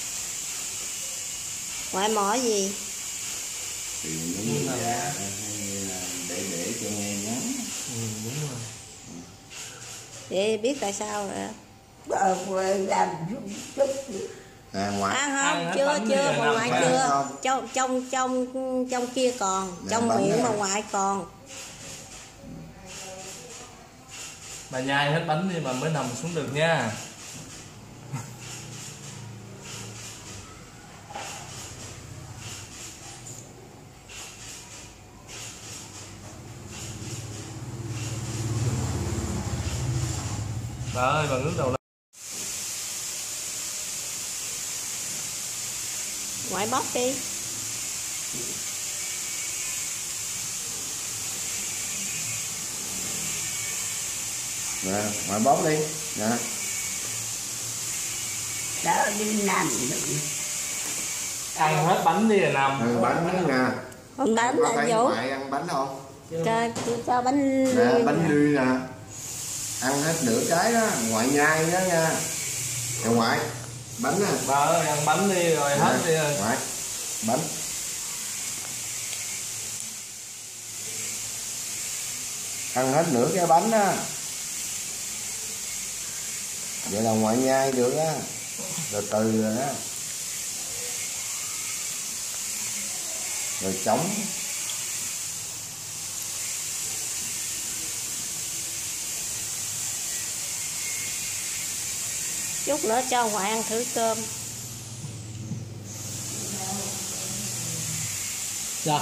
Ngoại mỏ gì? Thì đúng là để để cho nghe nhắn. Ừ, đúng rồi. Vậy biết tại sao rồi. Bà ngoại làm chút chút. À, ngoại. Ăn không? Ăn Chưa chưa, bà ngoại chưa. Không? Trong trong trong trong kia còn, Nè, trong bánh miệng nè. bà ngoại còn. Bà nhai hết bánh đi mà mới nằm xuống được nha. Bà ơi, bà ngước đầu lên. Ngoại bóc đi. Nè, ngoại bóp đi. Nè. Đó đi nằm được. Ăn hết bánh đi rồi nằm. Ăn bánh nè. Còn bánh Có là thấy Vũ. ngoại ăn bánh không? Cho tôi cho bánh Nè, lư. bánh lư nè. Ăn hết nửa cái đó, ngoại nhai đó nha. Nè ngoại, bánh nè. Bà ơi, ăn bánh đi rồi hết đi rồi. Ngoại, bánh. Ăn hết nửa cái bánh đó. Vậy là ngoại nhai được á. Từ từ rồi đó. Rồi chống. chút nữa cho ngoại ăn thử cơm. Dạ.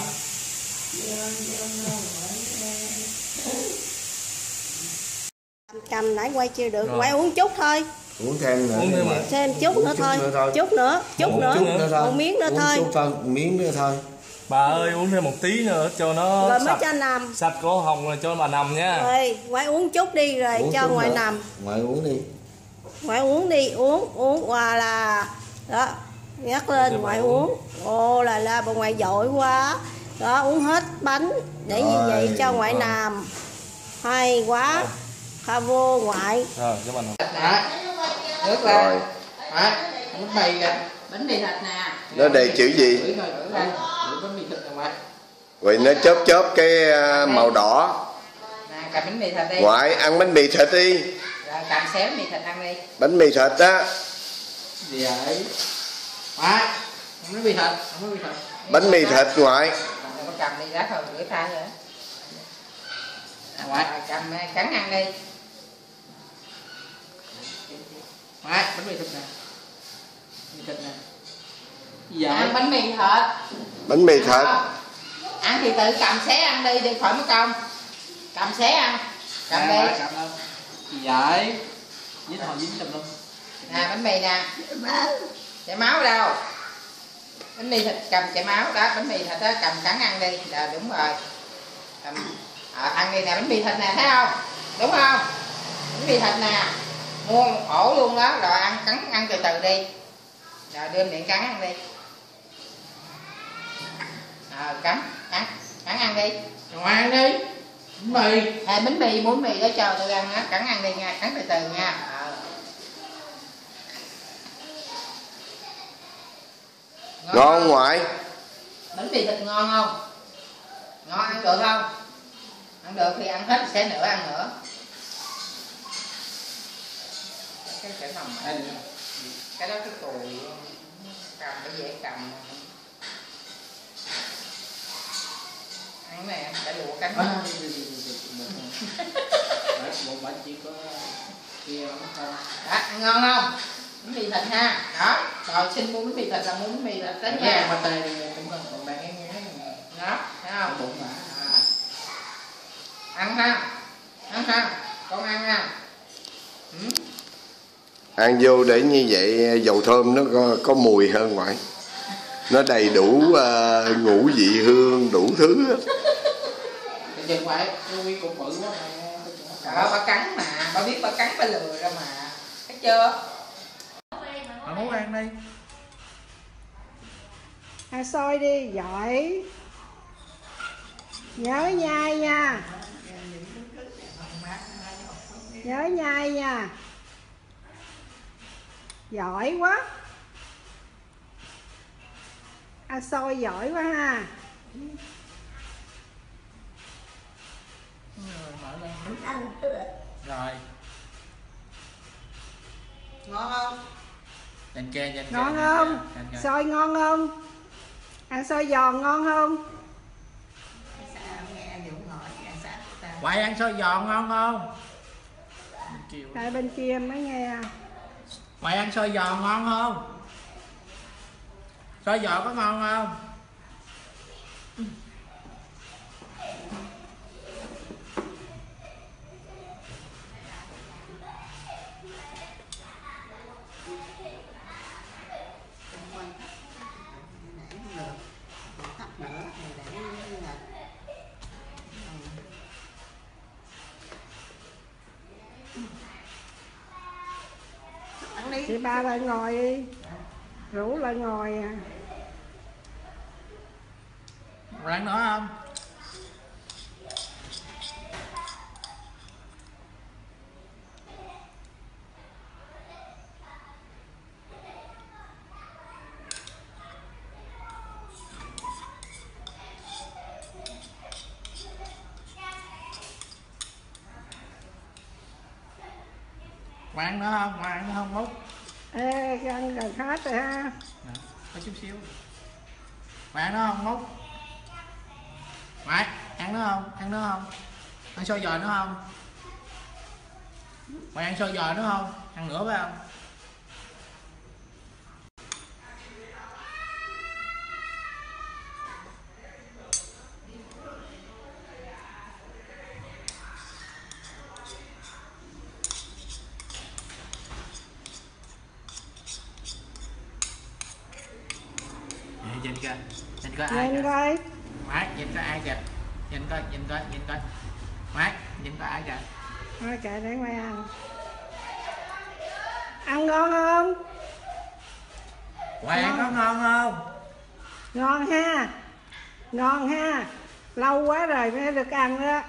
Cầm nãy quay chưa được, ngoại uống chút thôi. Uống thêm nữa. Uống thêm mà. Thêm chút Uống nữa thôi. nữa thôi. Chút nữa, chút Một nữa. chút nữa thôi. Một miếng nữa Uống thôi. chút thôi, một miếng nữa thôi. Bà ơi uống thêm một tí nữa cho nó Rồi mới sạch. cho nằm. Sạch cổ hồng rồi cho bà nằm nha. Rồi, ngoại uống chút đi rồi Uống cho chút ngoại nữa. nằm. Ngoại uống đi. Ngoại uống đi, uống, uống hòa là đó, nhắc lên ngoại uống. Ô là la bà ngoại giỏi quá. Đó, uống hết bánh để như Rồi, vậy cho ngoại rồi. nằm. Hay quá. Kha vô ngoại. Rồi cho bà nằm. Đó. Nước Rồi. lên. Đó. Bánh mì kìa. Bánh mì thịt nè. Nó đầy chữ gì? Thử rồi, thử đây. Thử bánh mì thịt nè ngoại. Vậy nó chớp chớp cái à, màu đỏ. Nè, cầm bánh mì thịt đi. Ngoại ăn bánh mì thịt đi. Rồi cầm xéo mì thịt ăn đi. Bánh mì thịt á. Gì vậy? Ngoại. Không bánh mì thịt, không bánh mì thịt. Bánh mì thịt ngoại. Đừng có cầm đi, rác thôi, rửa tay rồi. Ngoại, cầm cắn ăn đi. Ngoại, bánh mì thịt nè. Mì thịt nè. Gì vậy? Ăn bánh mì thịt. Bánh mì thịt. Ăn thì tự cầm xé ăn đi, đi khỏi mất công. Cầm xé ăn. Cầm đi. Cầm đâu. Gì vậy? Dính hồi dính cầm luôn. Nè bánh mì nè. Chảy máu ở đâu? Bánh mì thịt cầm chảy máu đó, bánh mì thịt đó cầm cắn ăn đi. Rồi đúng rồi. Cầm à, ăn đi nè, bánh mì thịt nè, thấy không? Đúng không? Bánh mì thịt nè. Mua một ổ luôn đó, rồi ăn cắn ăn từ từ đi. Rồi đưa miệng cắn ăn đi. Rồi cắn, cắn, cắn ăn đi. Rồi ăn đi. Bánh mì. À, bánh mì, muốn mì đó cho tôi ăn á, cắn ăn đi nha, cắn từ từ nha. À. Ngon, Ngon ngoại. bánh mì thịt ngon không? Ngon, ăn được không? Ăn được thì ăn hết, sẽ nữa ăn nữa. Cái sẽ nằm ở đây. Cái đó cái cùi cầm cái dễ cầm. Ăn này cái lụa cánh. À, bộ bánh chỉ có kia không. Đó, ăn ngon không? Bánh mì thịt ha. Đó, rồi xin mua bánh mì thịt là mua bánh mì thịt tới nha. Ba tê cũng còn bạn nghe nghe. Đó, thấy không? Bụng mà. À. Ăn ha. Ăn ha. Con ăn ha. Ừ. Ăn vô để như vậy dầu thơm nó có, có mùi hơn ngoại. Nó đầy đủ uh, ngũ vị hương đủ thứ. Đừng phải nuôi cục bự quá mà. Trời ơi, bà cắn mà, bà biết bà cắn bà lừa ra mà. Thấy chưa? Bà muốn ăn đi. À, soi đi, giỏi. Nhớ nhai nha. Nhớ nhai nha. Giỏi quá. À, soi giỏi quá ha. Rồi. Ngon không? Dành kê, dành kê. Ngon không? Soi ngon không? Ăn soi giòn ngon không? Quay ăn soi giòn ngon không? Tại bên kia mới nghe. Quay ăn soi giòn ngon không? Soi giòn có ngon không? Chị ba lại ngồi đi. Rủ lại ngồi à. Ráng nữa không? Ăn nữa không? Ăn nữa không Múc? Ê, ăn gần hết rồi ha. Đó, có chút xíu. Mày ăn nữa không Múc? Mày ăn nữa không? Ăn nữa không? Ăn xôi giò nữa không? Mày ăn xôi giò nữa không? Ăn nữa phải không? coi ai Nhìn kìa. coi. Ngoại nhìn coi ai kìa. Nhìn coi, nhìn coi, nhìn coi. Ngoại nhìn coi ai kìa. Thôi kệ để ngoài ăn. Ăn ngon không? Ngoại ăn có ngon không? Ngon ha. Ngon ha. Lâu quá rồi mới được ăn đó.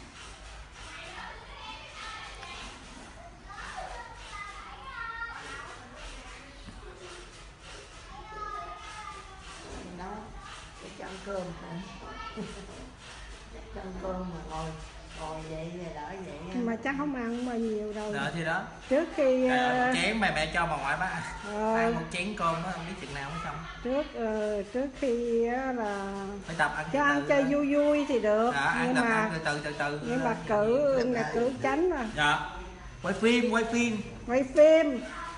Đó, để cho ăn cơm hả? Cho ăn cơm mà ngồi ngồi vậy rồi đỡ vậy. Mà chắc không ăn bao nhiêu đâu. Đó thì đó. Trước khi Trời ơi, uh, một chén mà mẹ cho bà ngoại bác ờ, ăn một chén cơm đó không biết chừng nào mới xong. trước uh, trước khi uh, là Phải tập ăn từ cho ăn từ chơi đó. vui vui thì được. Đó, ăn nhưng tập mà ăn từ từ từ từ. nhưng mà cử là cử tránh mà. Dạ. Quay phim, quay phim. Quay phim.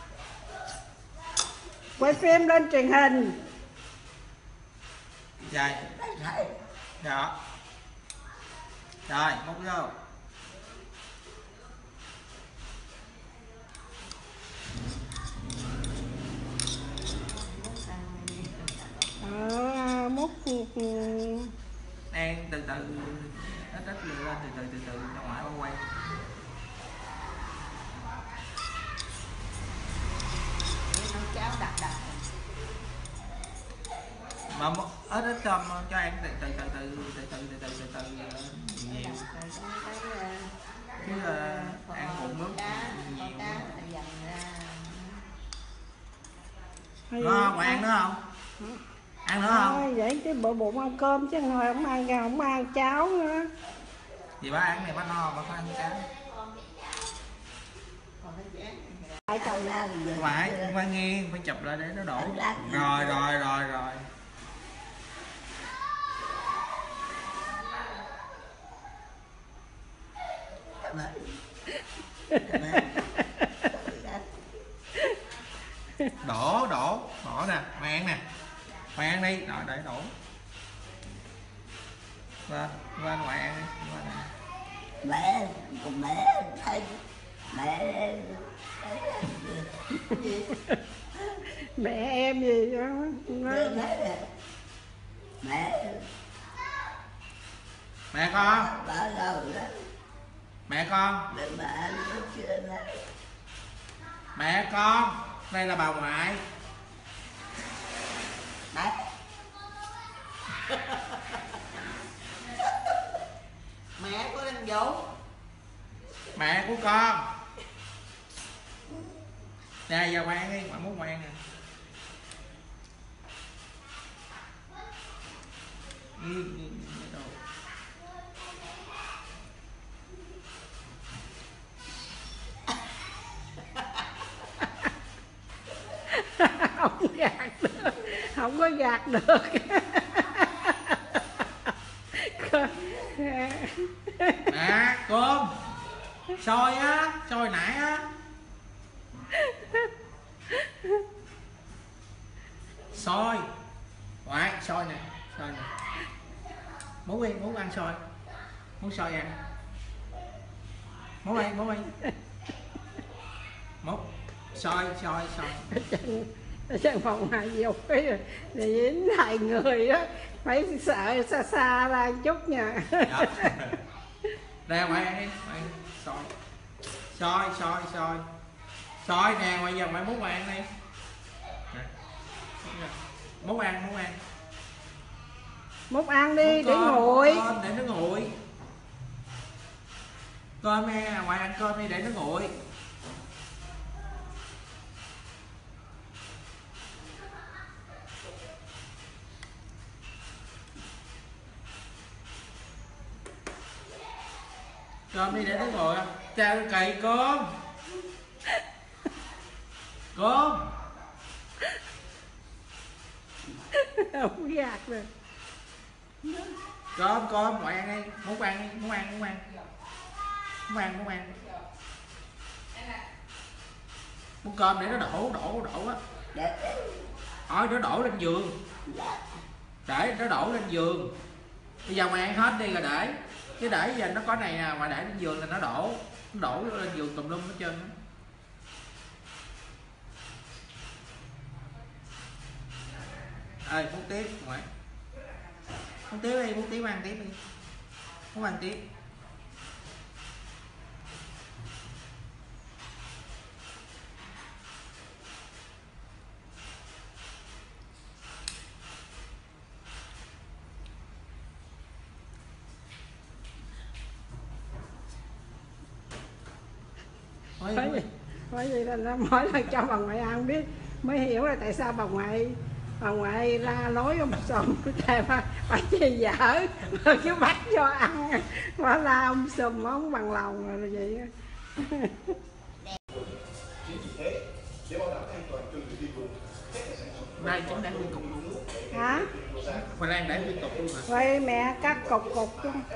Quay phim lên truyền hình. Dạ. Dạ. Rồi, múc vô. Ờ, múc Đang từ từ ít ít lựa lên từ từ từ từ ra ngoài quay. cháo đặc đặc. Mà ít ít cho cho ăn từ từ từ từ từ từ từ từ từ từ nhiều. Chứ uh, ăn một nước nhiều. Ngon, ngoại ăn nữa không? Ăn nữa không? Thôi, vậy chứ bộ bụng ăn cơm chứ hồi không ăn gà không ăn cháo nữa. Thì bác ăn này bác no, bác ăn cháo. Phải trong nào vậy? Phải, phải nghiêng, phải chụp lại để nó đổ. Rồi, rồi, rồi, rồi. Đổ, đổ, đổ nè, mày ăn nè. Mày ăn đi, rồi để đổ. Qua, qua ngoại ăn đi, qua nè. Mẹ, còn mẹ thấy mẹ Mẹ em gì đó mẹ mẹ Mẹ con, đã lâu đó mẹ con, mẹ mẹ nó chưa đó mẹ con, đây là bà ngoại. mẹ Mẹ của anh Vũ. Mẹ của con. Nè giờ ngoan đi, ngoan muốn ngoan nè. Ừ, không gạt được, không có gạt được. Nè cơm xôi á, xôi nãy á. Xôi ngoại, xôi nè, xôi nè. Muốn đi, muốn ăn xôi, muốn xôi ăn. Muốn đi, muốn đi. Muốn xôi, xôi, xôi. Ở trong phòng hai dục cái để dính hai người đó, phải sợ xa xa ra một chút nha. Dạ. Ra ngoại ăn đi, ngoại ăn. Xôi, xôi, xôi, xôi. Xôi nè, ngoài giờ ngoại muốn ngoại ăn đi. Muốn ăn, muốn ăn. Múc ăn đi Múc để cơm, nguội. cơm để nó nguội. Cơm nè, ngoại ăn cơm đi để nó nguội. Cơm đi để nó nguội. Chào cày cơm. Cơm. Không gạt rồi. Cơm, cơm, ngoại ăn đi. Muốn ăn đi, muốn ăn, muốn ăn. Muốn ăn, muốn ăn. Muốn cơm để nó đổ, đổ, đổ á. Hỏi nó đổ lên giường. Để nó đổ lên giường. Bây giờ ngoại ăn hết đi rồi để. Chứ để giờ nó có này nè, mà để lên giường là nó đổ. Nó đổ lên giường tùm lum hết trơn á. Ê, muốn tiếp ngoại. Không tiếp đi, muốn tiếp ăn tiếp đi. Muốn ăn tiếp. Bởi vì, bởi vì là nó mỗi lần cho bà ngoại ăn biết mới hiểu là tại sao bà ngoại bà ngoại la lối ông sùm tại bà, bà chi dở rồi cứ bắt cho ăn bà la ông sùm ông bằng lòng rồi vậy. Đây trứng để nguyên cục luôn. Hả? Khoai lang để nguyên cục luôn hả? Vậy mẹ cắt cục cục luôn.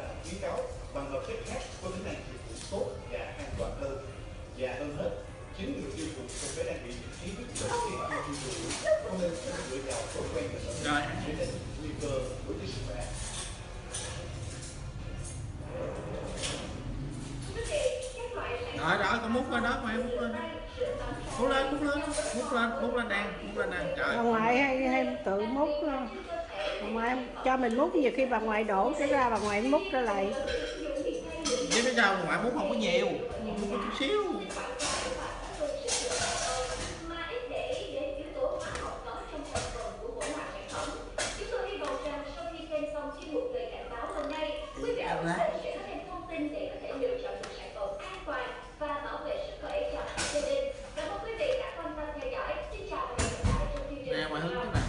Và hơn hết, chính người tiêu dùng không phải đang bị những kiến thức về cái tiêu dùng không nên dựa vào thói quen và sở thích để nên nguy cơ đối với sức khỏe. Rồi rồi, con múc lên đó, mày múc lên. Múc lên, múc lên, múc lên, múc lên đàn, múc lên đàn. Trời. Bà ngoại hay hay tự múc đó. Bà ngoại cho mình múc, nhiều khi bà ngoại đổ cái ra bà ngoại múc ra lại. Chứ biết sao ngoại múc không có nhiều, múc có chút xíu. Nè ngoại Hưng cái này.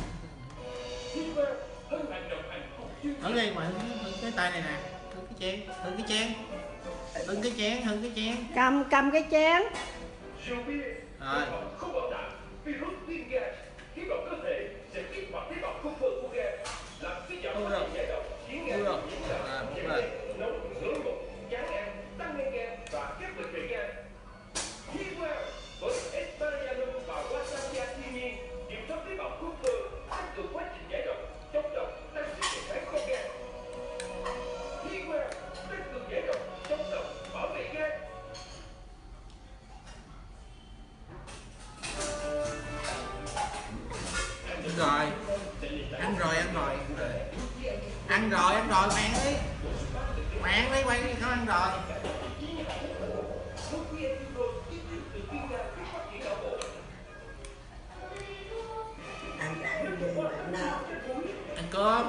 Ở đây ngoại Hưng, Hưng cái tay này nè. Hưng cái chén, Hưng cái chén. Hưng cái chén, Hưng cái chén. Cầm cầm cái chén. Rồi. Không bảo đảm virus viêm gan khi vào cơ thể sẽ kích hoạt tế bào không phơ của gan, làm suy giảm quá trình giải độc, khiến gan nhiễm độc, dẫn đến nóng, ngứa bụng, chán ăn, tăng men gan và các bệnh về gan. Healwell với Esparianum và Wasapia thiên nhiên kiểm soát tế bào không phơ, tăng cường quá trình giải độc, chống độc, tăng sức đề kháng con gan. Healwell tăng cường giải độc, chống độc, bảo vệ gan. Ăn rồi, ăn rồi, ăn rồi, ăn rồi, ăn rồi, mẹ ăn đi, mẹ ăn đi, quay không ăn rồi. Ăn cơm.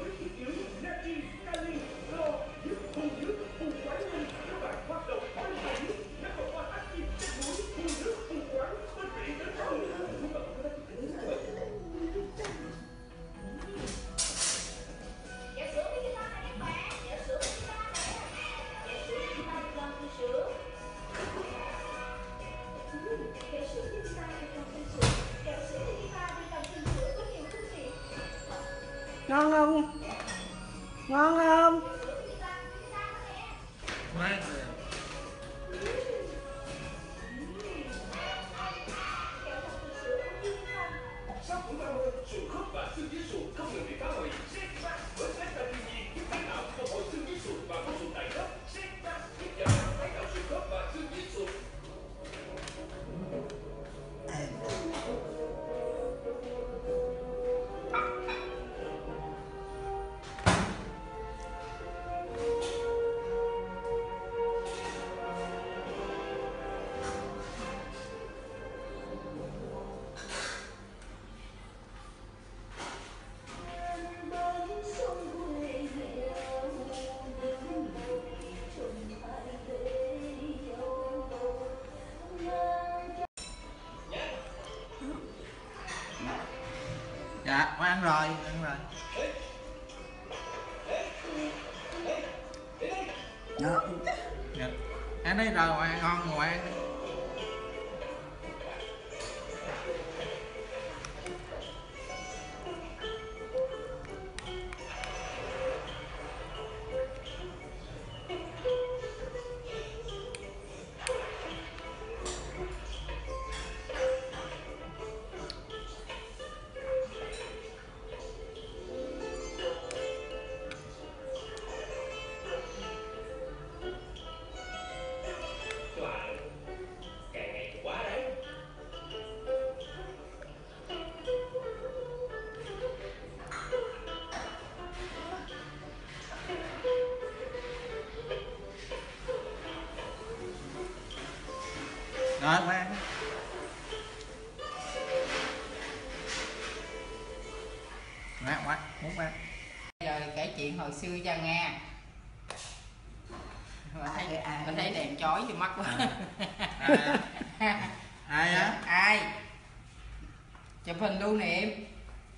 Ngon không? Ngon không? Đấy. Dạ, con ăn rồi, ăn rồi. Đó. Dạ. Ăn đi rồi, ngoại ăn ngon, ngoại ăn đi. Rồi ngoại ăn. Ngoại ngoại muốn ăn. Giờ kể chuyện hồi xưa cho nghe. Mình thấy, mình thấy đèn chói vô mắt quá. À. Ai á? Ai? Chụp hình lưu niệm.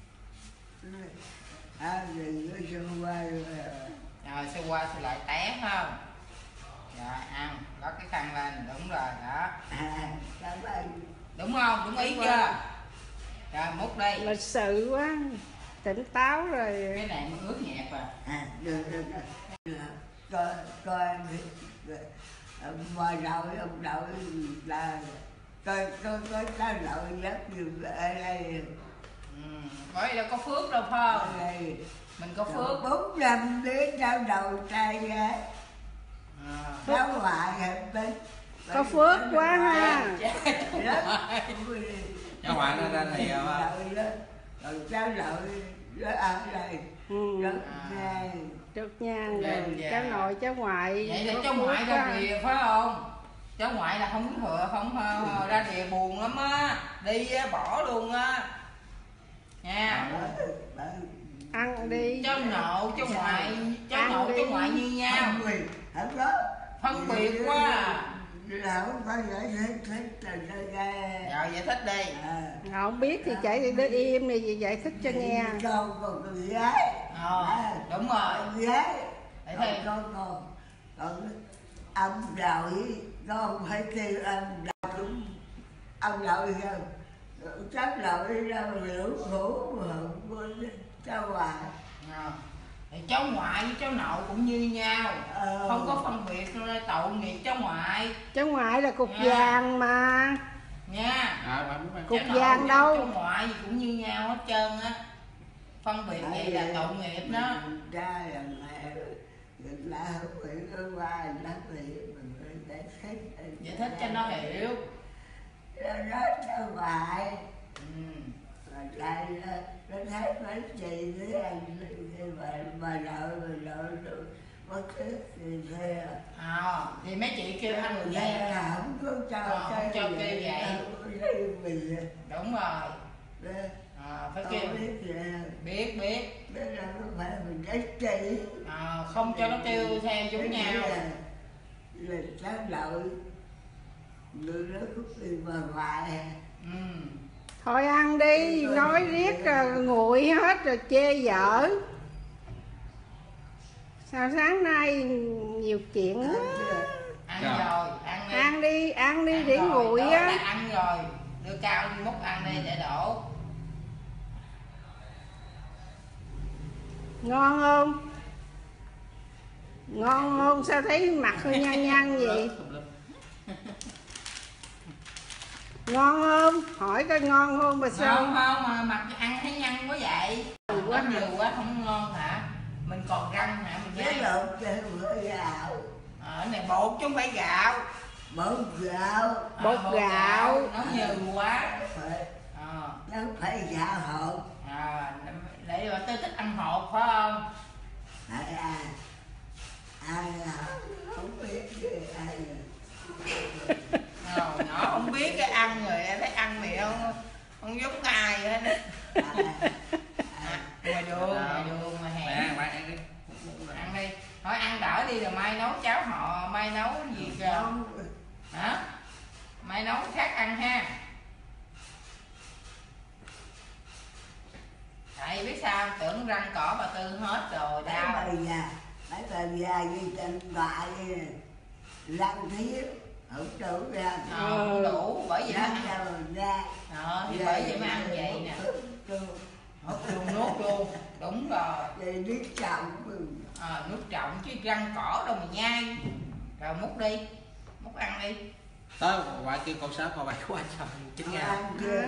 À, đừng có xưa qua rồi. Rồi xưa qua xưa lại té không? Rồi ăn, lót cái khăn lên, đúng rồi đó. À, cảm ơn. Đúng không? Đúng ý chưa? Rồi múc đi. Lịch sự quá, tỉnh táo rồi. Cái này nó ướt nhẹp à. À, được, được, được. Coi, coi, mời đội, ông đội là coi, coi, coi cháu đội rất nhiều ở đây. Ừ, bởi đâu có phước đâu phải không? Đây. Mình có phước. Bốn năm đứa cháu đầu trai gái. À. Cháu ngoại hả bên. Có phước quá ha. Cháu ngoại nó ra thì rồi cháu nội nó ở đây. Ừ. Rất nhang. Rất nhang Dạ, rồi. dạ. Cháu nội cháu ngoại. Vậy là có cháu phước ngoại ra quá. rìa phải không? Cháu ngoại là không thừa không uh, ra rìa buồn lắm á, đi á, bỏ luôn á nha. Ăn đi. Cháu nội cháu ngoại cháu Ăn nội đi. cháu ngoại như nhau. Phân biệt, không có. Phân biệt quá à. Là không phải giải thích thích là ra ra. Rồi giải thích đi. À. Không biết thì chạy đi đứa im đi giải thích cho nghe. Con còn con gái. Ờ, À, đúng rồi. con gái. Để Còn thi. con còn còn ông nội con phải kêu ông nội cũng ông nội không cháu nội ra lũ khổ mà không có cháu ngoại. À. Thì cháu ngoại với cháu nội cũng như nhau, Ờ. không có phân biệt nên tội nghiệp cháu ngoại Cháu ngoại là cục Nha. vàng mà. nha. À, bà muốn ăn. Cục Cháu nội vàng với đâu. cháu ngoại gì cũng như nhau hết trơn á, phân biệt vậy là tội nghiệp đó. Cha là mẹ người ta không hiểu cái qua nó hiểu mình phải giải thích Giải thích cho nó hiểu. nó nói cháu ngoại Ừ. rồi lại nó thấy mấy chị với anh mà mà nội mà nội rồi mất hết thì thế À, thì mấy chị kêu ăn người vậy vậy. là không có cho Ờ, không cái cho gì, kêu vậy. không có riêng mình Đúng rồi. đó. À, phải Không kêu biết gì biết biết. đó là không phải mình trách chị. À, không cho nó kêu theo giống nhau. là, là cháu nội người đó cũng đi bà ngoại. Ừ. Thôi ăn đi, nói riết rồi nguội hết rồi chê vợ. Sao sáng nay nhiều chuyện quá. Ăn Rồi. rồi, ăn đi. Ăn đi, ăn đi Ăn để rồi, nguội đó là á. ăn rồi, đưa cao đi múc ăn đi để đổ. Ngon không? Ngon không? Sao thấy mặt hơi nhăn nhăn vậy? Ngon không? Hỏi coi ngon không mà sao? Ngon không mà mặt ăn thấy nhăn quá vậy? Ừ, quá Quá nhiều quá không ngon hả? Mình còn răng hả? Mình Cái nhai. lộn trên bữa gạo. Ở này bột chứ không phải gạo. Bột gạo. À, Bột gạo. Nó nhiều quá. Phải, À, nó phải gạo hột. à, để mà tôi thích ăn hột phải không? Ai à, ai à, không biết gì ai à. Ờ, nhỏ không biết cái ăn rồi em thấy ăn thì không không giống ai hết á. À, ngoài đường ngoài đường mà Mẹ hẹn ăn, mẹ ăn đi. ăn đi, thôi ăn đỡ đi rồi mai nấu cháo họ, mai nấu gì kìa hả, mai nấu khác ăn ha. Tại biết sao tưởng răng cỏ bà Tư hết rồi Mấy đau. bà già, mấy bà già như trên bại răng thiếu, không đủ răng. Ờ, không đủ bởi vì nó Răng ăn. đâu ra. Ờ, thì bởi vậy mới ăn vậy nè. Hút luôn nuốt luôn, đúng rồi. Vậy nước trọng. À, nước trọng chứ răng cỏ đâu mà nhai. Rồi múc đi, múc ăn đi. Tới ngoại kêu cậu sáu cậu bảy quá trời chín ngàn. Ăn chưa?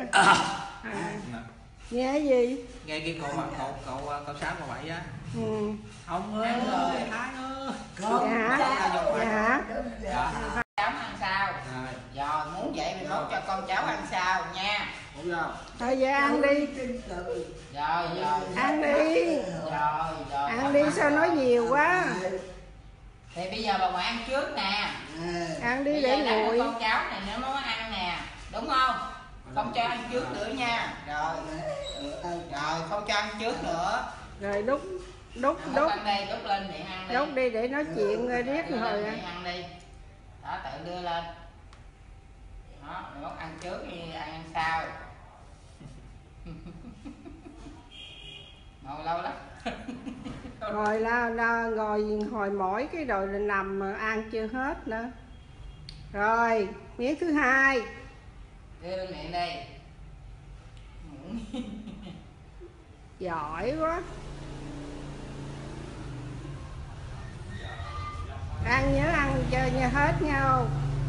Nghe gì? Nghe kêu cậu cậu cậu cậu sáu cậu bảy á. Ừ. Ông ơi, Ăn rồi. Thái ơi. Không, Dạ. dạ. Dạ. Cháu ăn sao? Rồi, Rồi muốn vậy mình nấu cho con cháu ăn sao nha. uống vô. Thôi giờ ăn đi. Rồi rồi. Ăn đi. Rồi rồi. Ăn đi sao nói nhiều quá. Thì bây giờ bà ngoại ăn trước nè. Ăn đi bây để giờ nguội. con cháu này nó nó ăn nè, đúng không? Không cho ăn trước nữa nha. Rồi, rồi không cho ăn trước nữa. Rồi đút đút Không đút ăn đây, đút lên miệng ăn đi. đút đi để nói chuyện rồi riết Đưa rồi. lên miệng ăn đi. Đó, tự đưa lên. Đó, mày mốt ăn trước thì ăn, ăn sau. Ngồi lâu lắm. Rồi là, là ngồi hồi mỏi cái rồi là nằm mà ăn chưa hết nữa. Rồi miếng thứ hai. Đưa lên miệng đi. Giỏi quá. Ăn nhớ ăn cho nha hết nhau.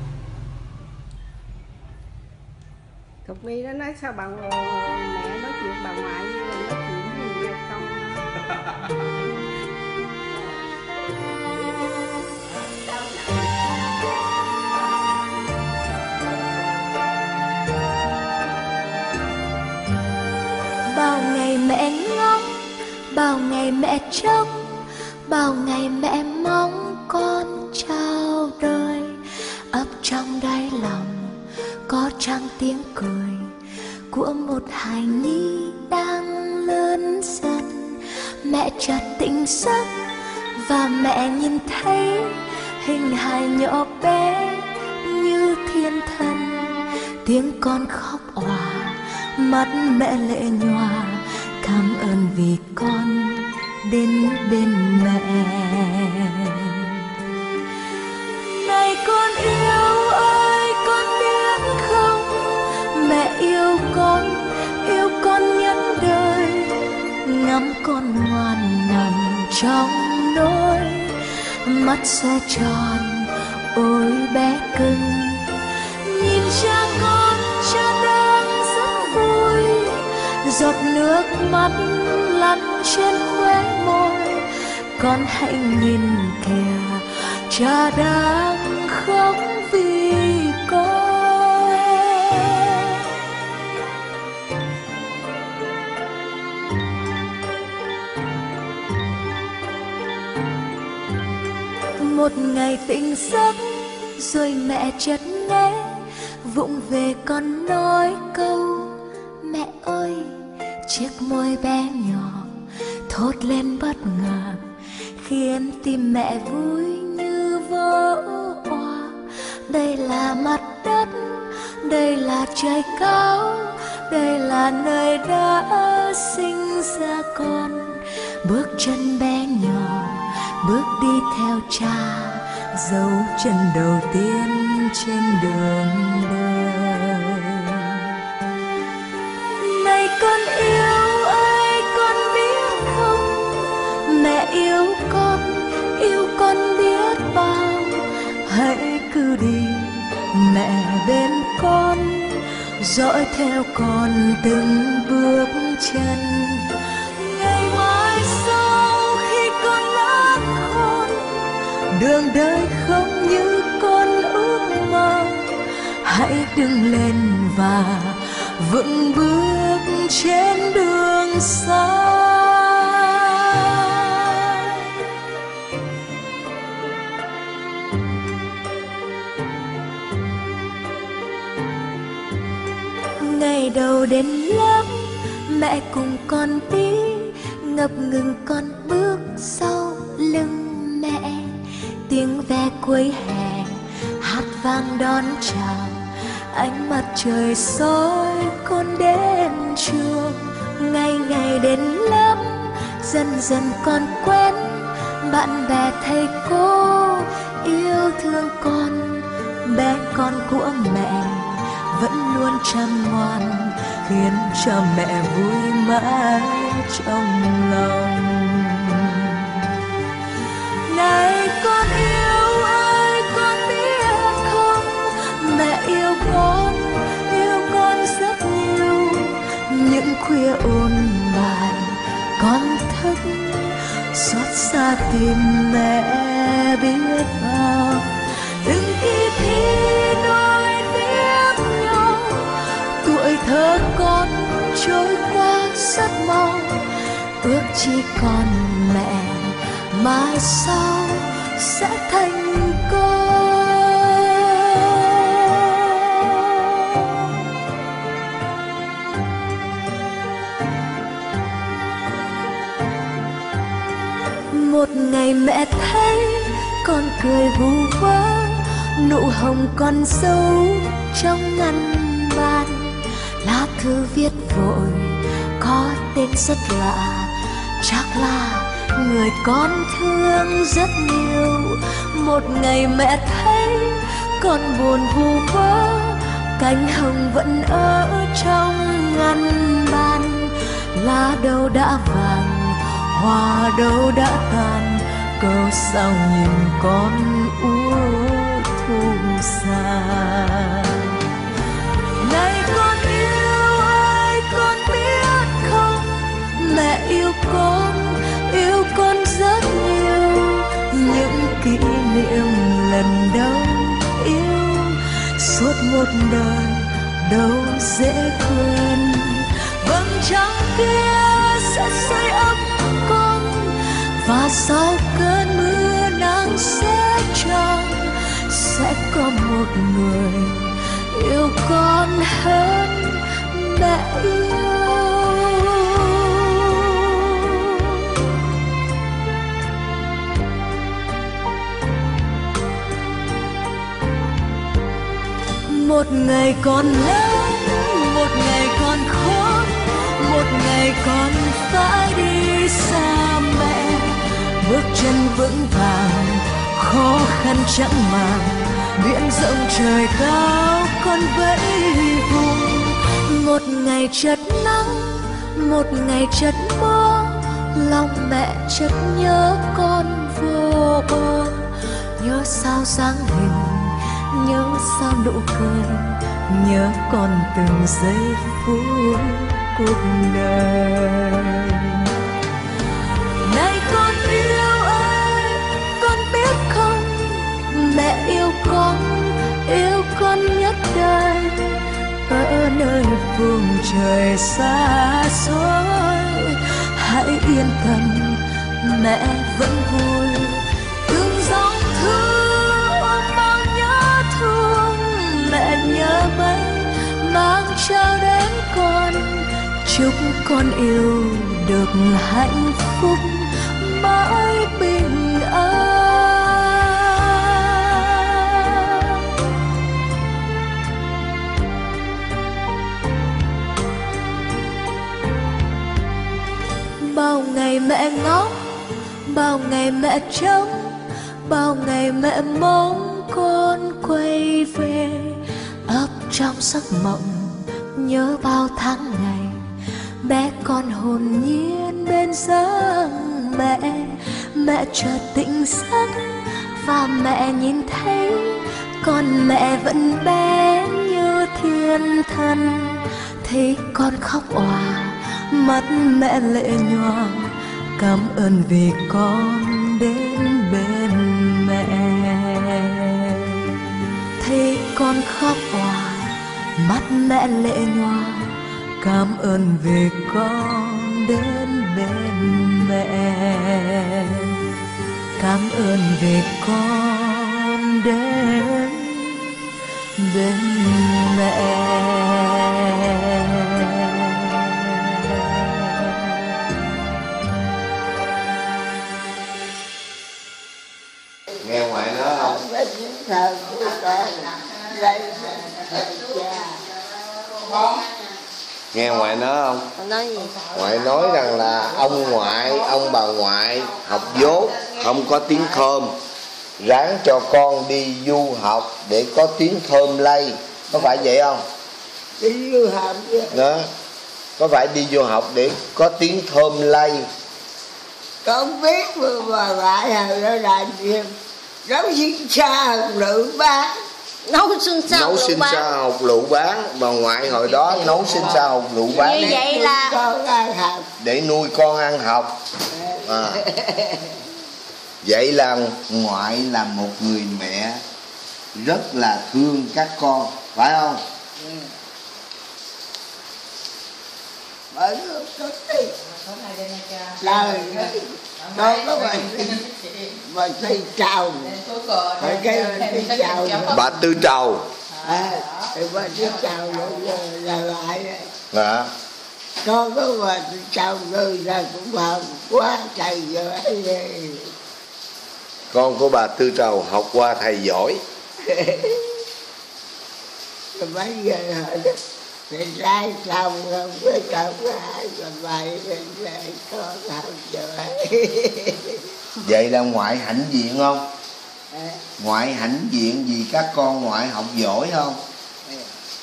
Thục My nó nói sao bà mẹ nói chuyện bà ngoại như là nói chuyện gì vậy không? Bao ngày mẹ ngóng, bao ngày mẹ trông, bao ngày mẹ mong con chào đời. Ấp trong đáy lòng có trăng tiếng cười của một hài nhi đang lớn dần. Mẹ chợt tỉnh giấc và mẹ nhìn thấy hình hài nhỏ bé như thiên thần. Tiếng con khóc òa, mắt mẹ lệ nhòa, cảm ơn vì con đến bên mẹ. Này con yêu ơi, con biết không, mẹ yêu con, yêu con nhất đời. Ngắm con ngoan nằm trong nỗi, mắt xoe tròn ôi bé cưng. Nhìn cha con, cha đang rất vui, giọt nước mắt lăn trên khóe môi. Con hãy nhìn kìa, cha đang khóc vì con. Một ngày tỉnh giấc rồi mẹ chợt nghe vụng về con nói câu mẹ ơi. Chiếc môi bé nhỏ thốt lên bất ngờ, khiến tim mẹ vui như vỡ òa. Đây là mặt đất, đây là trời cao, đây là nơi đã sinh ra con. Bước chân bé nhỏ bước đi theo cha, dấu chân đầu tiên trên đường đời. Này con yêu ơi, con biết không, mẹ yêu con, yêu con biết bao. Hãy cứ đi mẹ bên con, dõi theo con từng bước chân. Ngày mai sau khi con lớn khôn, đường đời không như con ước mơ. Hãy đứng lên và vững bước trên đường xa. Ngày đầu đến lớp, mẹ cùng con đi, ngập ngừng con bước sau lưng mẹ. Tiếng ve cuối hè hát vang đón chào, ánh mặt trời soi con đến trường. Ngày ngày đến lớp, dần dần con quen bạn bè thầy cô yêu thương con. Bé con của mẹ vẫn luôn chăm ngoan, khiến cho mẹ vui mãi trong lòng. Này con yêu ơi, con biết không, mẹ yêu con, yêu con rất nhiều. Những khuya ôn bài con thức, xót xa tìm mẹ biết bao. Từng khi thi đôi tiếp nhau, tuổi thơ con trôi qua rất mau. Ước chỉ còn mẹ mai sau sẽ thành công. Một ngày mẹ thấy con cười vu vơ, nụ hồng con dấu trong ngăn bàn, lá thư viết vội có tên rất lạ, chắc là người con thương rất nhiều. Một ngày mẹ thấy con buồn vu vơ, cánh hồng vẫn ở trong ngăn bàn, lá đâu đã vàng, hoa đâu đã tàn, cớ sao nhìn con úa thu xa. Này con yêu ơi, con biết không, mẹ yêu con, yêu con rất nhiều. Những kỷ niệm lần đầu yêu, suốt một đời đâu dễ quên. Vầng trăng kia sẽ sưởi ấm con, và sau cơn mưa nắng sẽ tròn, sẽ có một người yêu con hơn mẹ yêu. Một ngày con lớn, một ngày con khóc, một ngày con phải đi xa mẹ. Bước chân vững vàng, khó khăn chẳng màng, biển rộng trời cao con vẫy vùng. Một ngày chợt nắng, một ngày chợt mưa, lòng mẹ chợt nhớ con vô bờ. Nhớ sao dáng hình, nhớ sao nụ cười, nhớ con từng giây phút cuộc đời. Này con yêu ơi, con biết không, mẹ yêu con, yêu con nhất đời. Ở nơi phương trời xa xôi, hãy yên tâm, mẹ vẫn vui. Từng dòng thư ôm bao nhớ thương, mẹ nhớ mấy mang trao đến con. Chúc con yêu được hạnh phúc mãi bình an. Bao ngày mẹ ngóng, bao ngày mẹ trông, bao ngày mẹ mong con quay về. Ấp trong giấc mộng nhớ bao tháng ngày, bé con hồn nhiên bên giấc mẹ. Mẹ chợt tỉnh giấc và mẹ nhìn thấy con mẹ vẫn bé như thiên thần. Thấy con khóc òa, mắt mẹ lệ nhòa, cảm ơn vì con đến bên mẹ. Thấy con khóc òa, mắt mẹ lệ nhòa, cảm ơn vì con đến bên mẹ. Cảm ơn vì con đến bên mẹ. Nghe ngoại nói không? Nghe ngoại nói không? Nói gì? Ngoại nói rằng là ông ngoại, ông bà ngoại học dốt, không có tiếng thơm, ráng cho con đi du học để có tiếng thơm lây. Có phải vậy không? Đi du học đó. Có phải đi du học để có tiếng thơm lây? Con biết mà bà ngoại hồi đó làm gì, nấu xin xa học lựu bán. Nấu xin xa nấu xin xa học lựu bán. Bà ngoại hồi đó nấu xin xa học lựu bán như vậy là con ăn học, để nuôi con ăn học. À. Vậy là ngoại là một người mẹ rất là thương các con, phải không? Ừ. Bởi có tí lời đâu có bài bà Tư Trầu. Bà cái Tư Trầu. Bà Tư Trầu. À, thì bà Tư Trầu là lại. Dạ. Con có bà Tư Trầu rồi là cũng học quá thầy giỏi. Con của bà Tư Trầu học qua thầy giỏi. Rồi bây giờ thì trai xong không có chồng ai rồi vậy thì con học giỏi. Vậy là ngoại hãnh diện không? À. Ngoại hãnh diện vì các con ngoại học giỏi không? À.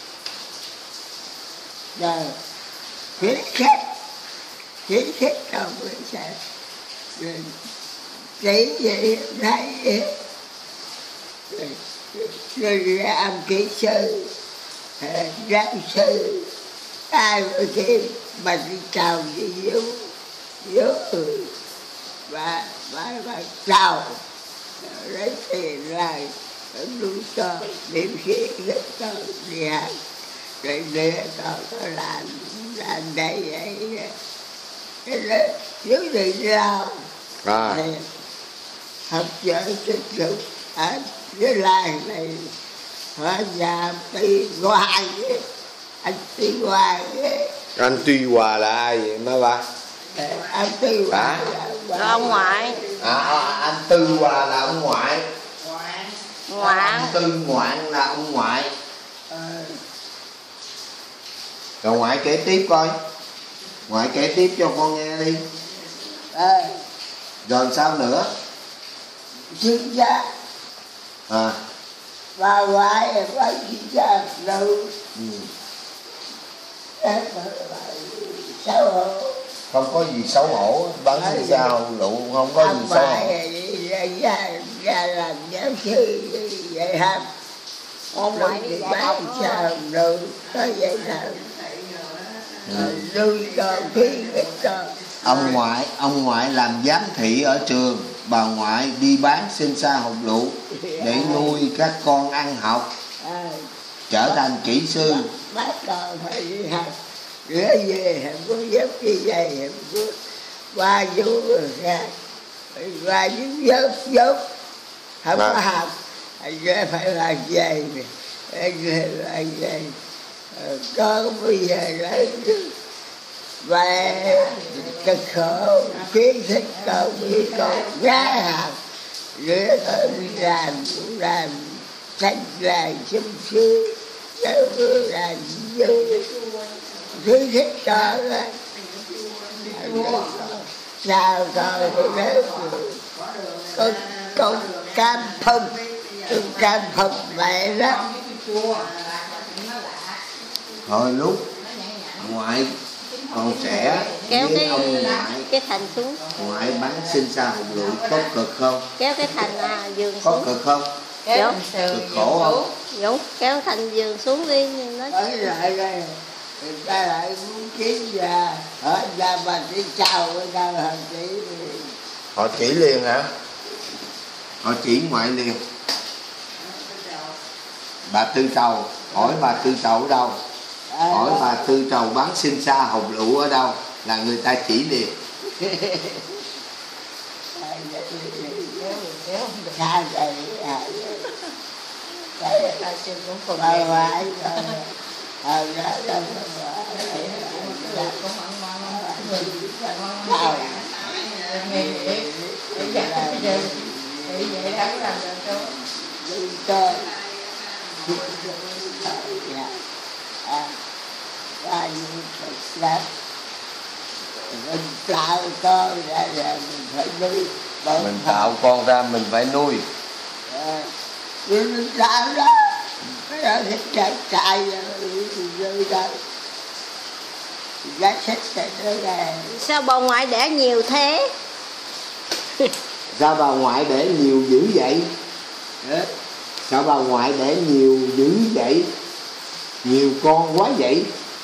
Rồi khuyến khích khuyến khích không có sao. Rồi chỉ vậy thấy rồi, rồi làm kỹ sư giáo sư ai mà khi mà đi chào đi vô vô và bà bà chào lấy tiền lại nuôi cho điểm sĩ rất cho đi học rồi để con có làm làm đây vậy cái đó dưới đi lao à. Học giỏi thực sự ở dưới làng này ở nhà Tuy Hòa anh Tuy Hòa anh Tuy Hòa là ai vậy má ba? Anh Tuy Hòa là ông ngoại. À, anh Tư Hòa là ông ngoại. Ngoại. Anh Tư Ngoạn là ông ngoại. Rồi ngoại kể tiếp coi. Ngoại kể tiếp cho con nghe đi. À. Rồi sao nữa? Sinh ra. À. Bà ngoại phải sinh ra đâu. Ừ. Xấu hổ. Không có gì xấu hổ, bắn sinh ra hậu lụ không có gì xấu hổ. Ra, ra làm giáo sư vậy ha. Ông ngoại đi bán sao đâu có vậy nào. Nuôi con khuyến khích con. Ông ngoại, ông ngoại làm giám thị ở trường, bà ngoại đi bán xin sa hột lựu để nuôi các con ăn học, trở thành kỹ sư. Bắt con phải đi học, rửa về không có dép đi giày, không có qua vô rồi ra, qua những dốt dốt, không có học, ra phải làm giày, làm giày. Con bây giờ lấy về cực khổ khuyến khích con bị con gái học rửa thôi làm cũng làm sách làm xung xứ đâu làm vô khuyến khích con á sao con đấy con con cam phông con cam phông mẹ lắm. Thôi lúc ngoại còn trẻ kéo với cái ông ngoại cái thành xuống, ngoại bán xin sa hột lựu có cực không? Kéo cái thành à, giường có xuống. Có cực không? Kéo cực khổ không? Dũng kéo thành giường xuống đi nói. Nói lại đây người ta lại muốn kiếm ra ở nhà bà đi chào người ta họ chỉ họ chỉ liền hả? Họ chỉ ngoại liền. Bà Tư Trầu hỏi bà Tư Trầu ở đâu? Hỏi bà Tư Trầu bán xin sa hột lựu ở đâu là người ta chỉ liền. Sao vậy? Ta xin cũng còn bà ngoại rồi. Ờ ra đâu mà cũng ăn ngon lắm. Sao? Vậy vậy đó làm được không? Đi chơi. Bao nhiêu thật lắm. Mình tạo con ra là mình phải nuôi. Mình tạo con ra mình phải nuôi. À, mình tạo đó. Cái đó thích chạy chạy rồi đó. Giá sách chạy đó là... Sao bà ngoại đẻ nhiều thế? Sao bà ngoại đẻ nhiều dữ vậy? À. Sao bà ngoại đẻ nhiều dữ vậy? Nhiều con quá vậy?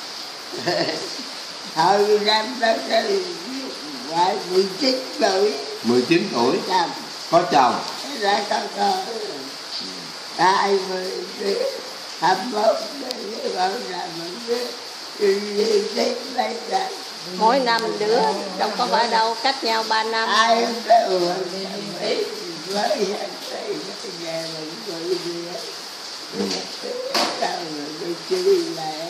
Thôi năm đó phải mười chín tuổi. mười chín tuổi Chồng. Có chồng. Ra có con. Hai mươi hai mươi mốt bảo là mình đi tiếp lấy ra. Mỗi năm đứa đâu có phải đâu, cách nhau ba năm. Ai đâu với anh thầy cái nhà mình người gì á tao rồi tôi chơi lại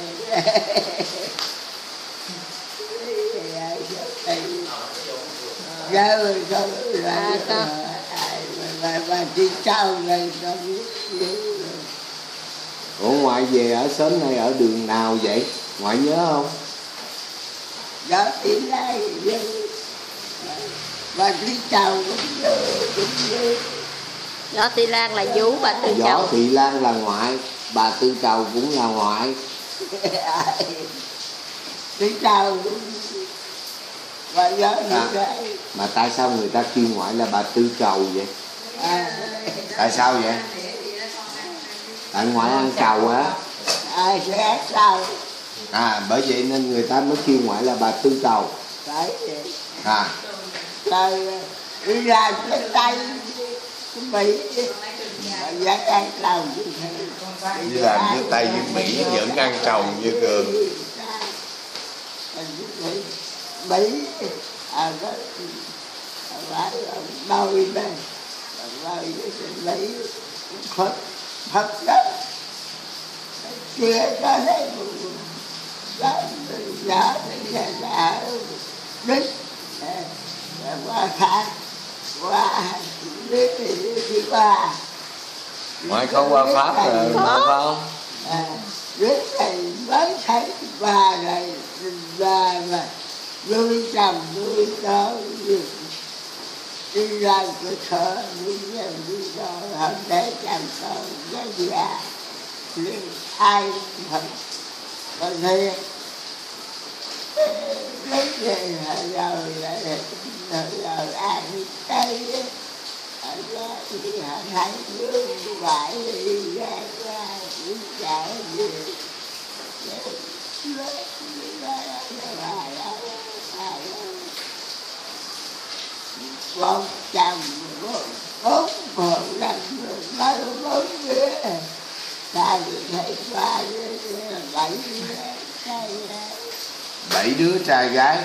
ra rồi sao ra và và đi sau này sao biết. Ủa ngoại về ở xóm này ở đường nào vậy? Ngoại nhớ không? Đó thì này và đi chào cũng như Võ Thị Lan là vú, bà Tư Võ Chầu. Thị Lan là ngoại, bà Tư Chầu cũng là ngoại. đi chào và nhớ À, mà tại sao người ta kêu ngoại là bà Tư Chầu vậy? à, Tại sao vậy? Tại ngoại ăn trầu á. ai sẽ sao À bởi vậy nên người ta mới kêu ngoại là bà Tư Chầu. phải vậy. À Rồi đi ra cái tay Mỹ mà vẫn ăn trầu như thế. Đi làm với Tây với Mỹ vẫn ăn trầu như thường. Mỹ à có phải đôi đây đôi Mỹ Phật Phật đất kia có thấy đó giả giả giả đích qua khác qua đích thì đi qua Ngoại có qua Pháp rồi phải không? đích thì mới thấy qua này ra mà nuôi chồng nuôi đó đi ra cửa sở nuôi em đi đó không để chồng con cái già nên ai thật có thể lấy về rồi lại rồi ai tay ra thì hai đứa phải đi ra ra đi chạy về con chồng bốn một lần nói bốn đứa ta thấy ba bảy bảy đứa trai gái.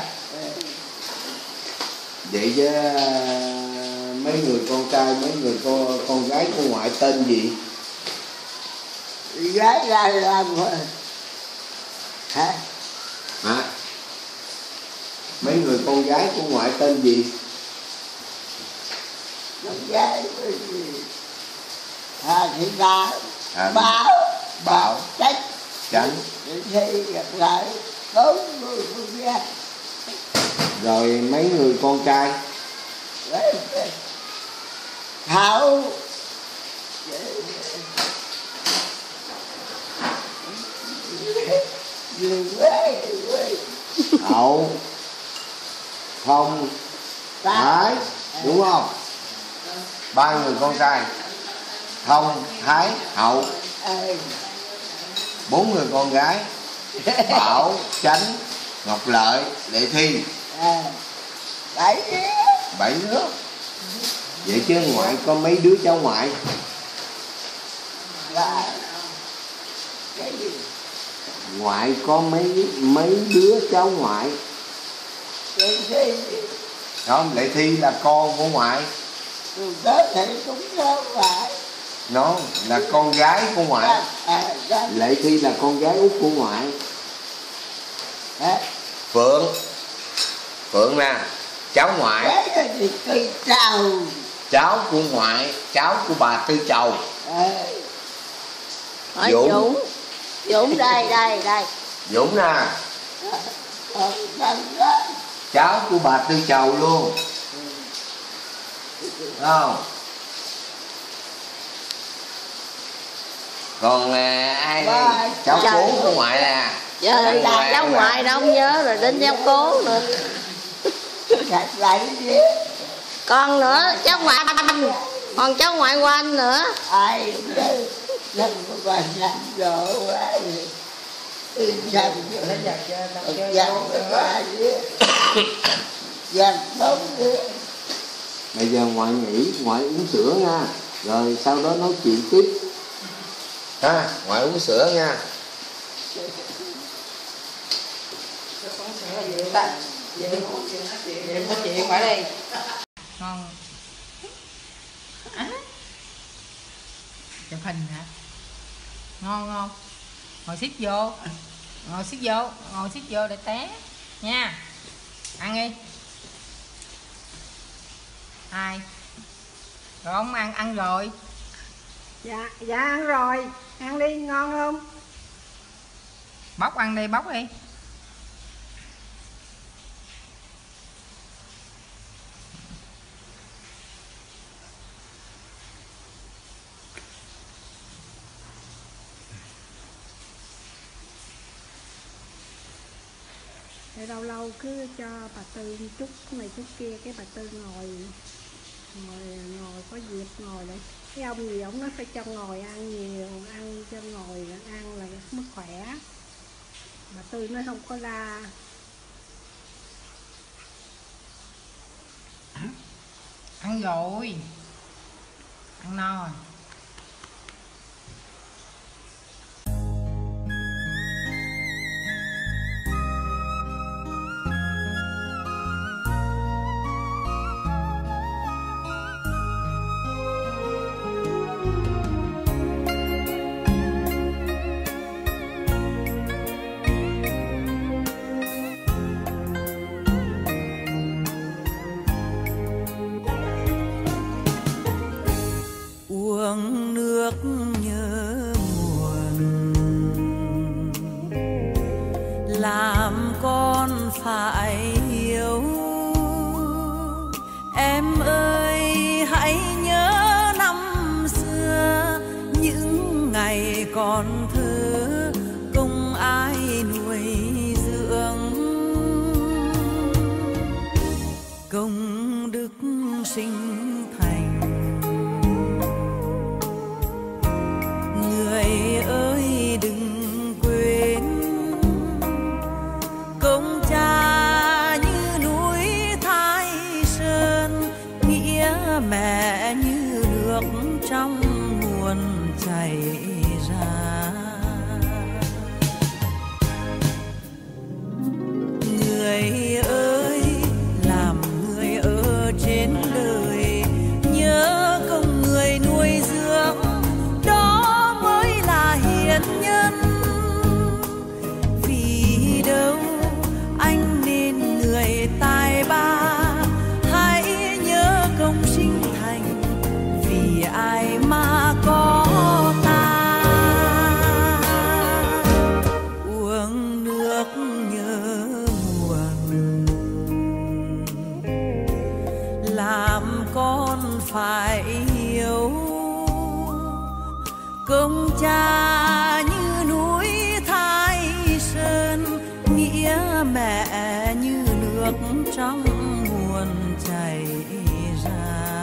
Vậy với mấy người con trai, mấy người con con gái của ngoại tên gì? gái ra làm hả? Hả? Mấy người con gái của ngoại tên gì? Con gái Hà Thị Bảo, À, Bảo, Bảo, Tránh, Tránh. Thì gặp lại bốn người con gái. Rồi mấy người con trai? Thảo, Hậu, Thông, Thái, đúng không? Ba người con trai. Thông, Thái, Hậu. Bốn người con gái. Bảo, Chánh, Ngọc Lợi, Lệ Thi. Bảy đứa. Bảy đứa. Vậy chứ ngoại có mấy đứa cháu ngoại? Ngoại có mấy mấy đứa cháu ngoại? Không, Lệ Thi là con của ngoại. Đó thì cũng có phải. Nó là con gái của ngoại. Lệ Thi là con gái út của ngoại. Phượng, Phượng nè, cháu ngoại. Cháu của ngoại, cháu của bà Tư Chầu. Dũng. Dũng Dũng đây đây đây Dũng nè, cháu của bà Tư Chầu luôn. Đúng không? Còn à, ai đây? Cháu cố của ngoại nè. Giờ cháu ngoại đâu không nhớ rồi đến cháu cố nữa. Con nữa, cháu ngoại còn cháu ngoại của anh nữa. Ai lần của bà làm đồ quá rồi dần dần qua đứa dần bốn đứa. Bây giờ ngoại nghỉ, ngoại uống sữa nha, rồi sau đó nói chuyện tiếp ha. Ngoại uống sữa nha. Vậy có chuyện ngoài đây. Ngon. chụp hình hả? Ngon không? Ngồi xích vô, ngồi xích vô, ngồi xích vô để té nha. Ăn đi. Ai? Rồi ông ăn ăn rồi. Dạ, dạ ăn rồi. Ăn đi, ngon không? Bóc ăn đi, bóc đi. Để lâu lâu cứ cho bà Tư chút này chút kia, cái bà Tư ngồi ngồi ngồi có dịp ngồi lại. Cái ông gì ông nói phải cho ngồi ăn nhiều, ăn cho ngồi ăn là mất khỏe. Bà Tư nói không có la. Ăn rồi, ăn no rồi. Uống nước nhớ nguồn, làm con phải hiểu. Em ơi hãy nhớ năm xưa, những ngày còn thơ không ai nuôi dưỡng. Công đức sinh thành, người ơi đừng quên. Công cha như núi Thái Sơn, nghĩa mẹ như nước trong nguồn chảy ra. Người ơi làm người ở trên đời, nhớ công người nuôi dưỡng, đó mới là hiền nhân. Vì đâu anh nên người tài ba, hãy nhớ công sinh thành, vì ai mà có ta. Uống nước nhớ nguồn, làm con phải hiểu. Công cha như núi Thái Sơn, nghĩa mẹ như nước trong nguồn chảy ra.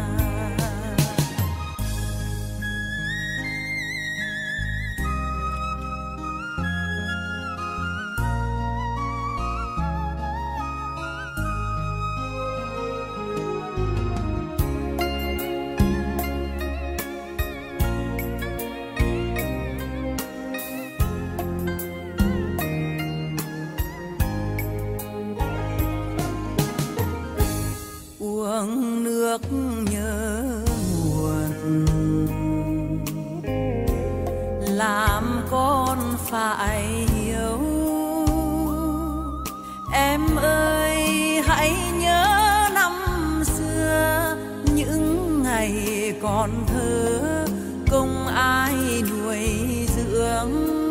Uống nước nhớ nguồn, làm con phải hiểu. Em ơi hãy nhớ năm xưa, những ngày còn thơ không ai nuôi dưỡng.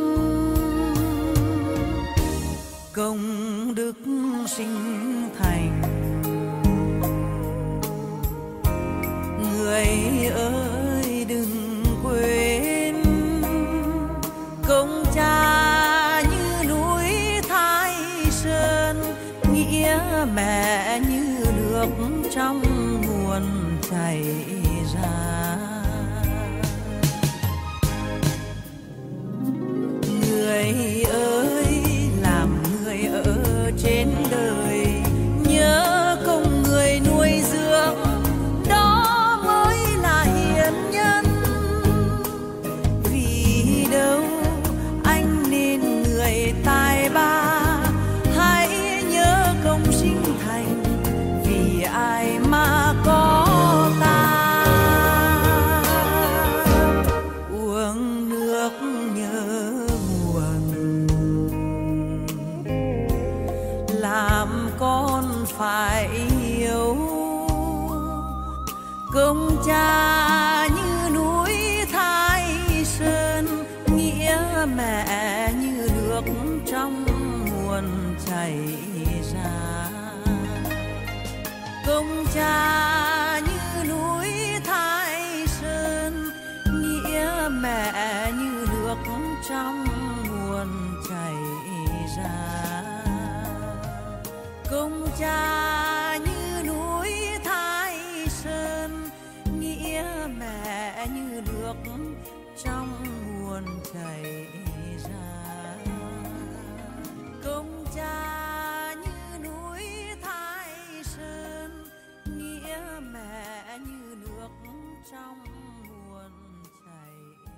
Công đức sinh thành, người ơi đừng quên. Công cha như núi Thái Sơn, nghĩa mẹ như nước trong nguồn chảy ra. Người ơi làm người ở trên đời, nhớ công người nuôi dưỡng, đó mới là hiền nhân. Vì đâu anh nên người tài ba, hãy nhớ công sinh thành, vì ai mà có ta. Công cha như núi Thái Sơn, nghĩa mẹ như nước trong nguồn chảy ra. Công cha như núi Thái Sơn, nghĩa mẹ như nước trong nguồn chảy ra. Công cha như núi Thái Sơn, nghĩa mẹ như nước trong nguồn chảy ra. Công cha như núi Thái Sơn, nghĩa mẹ như nước trong nguồn chảy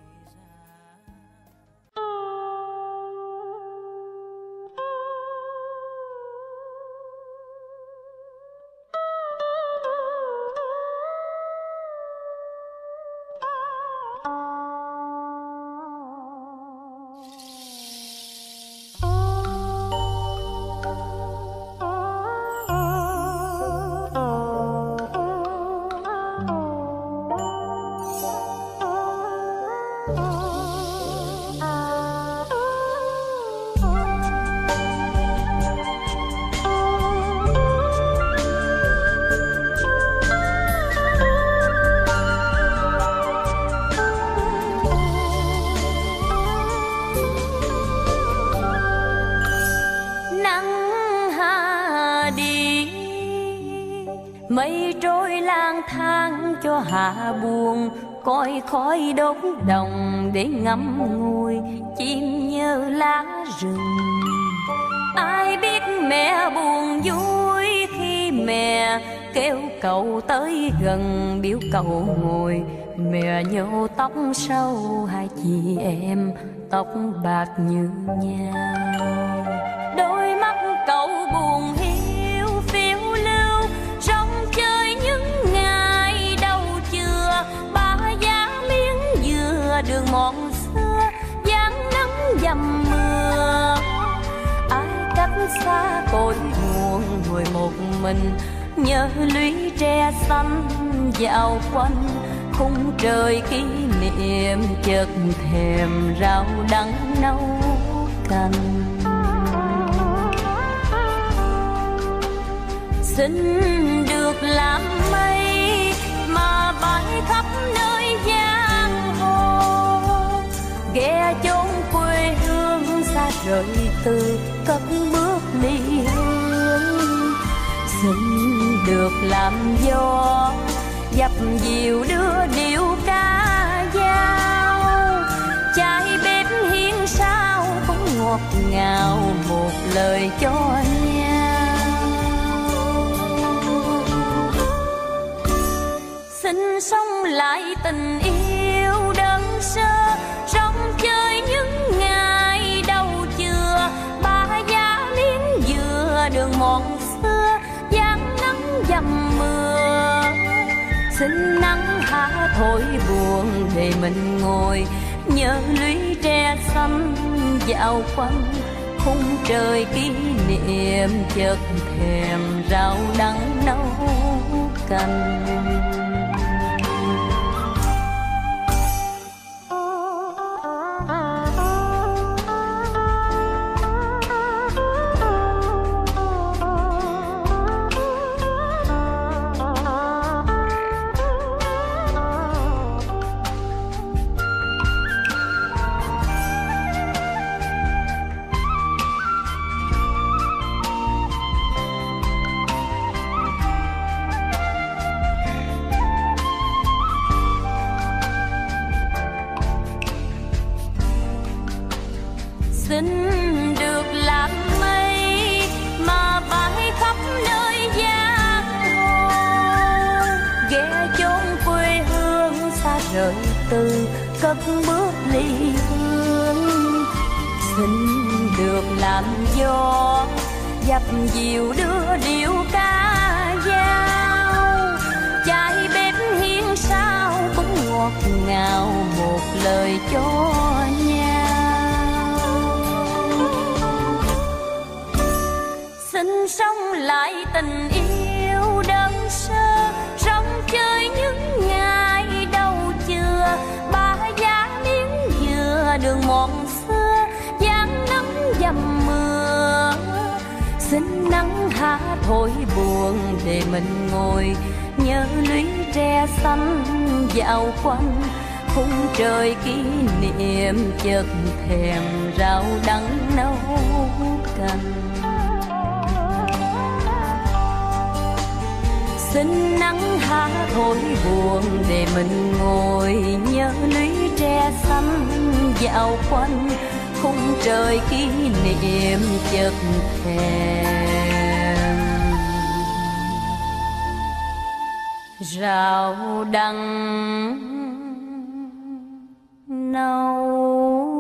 mây trôi lang thang cho hạ buồn, coi khói đốt đồng để ngắm ngùi chim như lá rừng. Ai biết mẹ buồn vui khi mẹ kêu cậu tới gần, biểu cậu ngồi. Mẹ nhổ tóc sâu hai chị em tóc bạc như nhau. Đôi mắt cậu buồn hiu phiêu lưu, rong chơi những ngày đầu chưa. Ba giá miếng dừa đường mòn xưa, dáng nắng dầm mưa. Ai cách xa cội nguồn ngồi một mình, nhớ lũy tre xanh dạo quanh. Khung trời kỷ niệm chợt thèm rau đắng nấu canh. Xin được làm mây mà bay khắp nơi giang hồ, ghé chốn quê hương xa rời từ cất bước ly hương. Xin được làm gió dập dìu đưa điệu ca dao, trái bếp hiên sao cũng ngọt ngào một lời cho nhau. Xin sống lại tình yêu đơn sơ, rong chơi những ngày đầu chưa. Ba giá miếng dừa đường mòn xưa, dáng nắng dầm mưa. Xin nắng há thổi buồn để mình ngồi, nhớ lũy tre xanh dạo quanh. Khung trời kỷ niệm chợt thèm rau đắng nấu canh. Xin được làm mây mà bay khắp nơi giang hồ, ghé chốn quê hương xa rời từ cất bước ly hương. Xin được làm gió dập dìu đưa điệu ca dao, trái bếp hiên sao cũng ngọt ngào một lời cho nhau. Xin sống lại tình yêu đơn sơ, rong chơi những Xin nắng há thổi buồn để mình ngồi nhớ lũy tre xanh dạo quanh khung trời kỷ niệm chợt thèm rau đắng nấu canh. Xin nắng há thổi buồn để mình ngồi nhớ lũy tre xanh dạo quanh khung trời kỷ niệm chợt thèm rau đắng nấu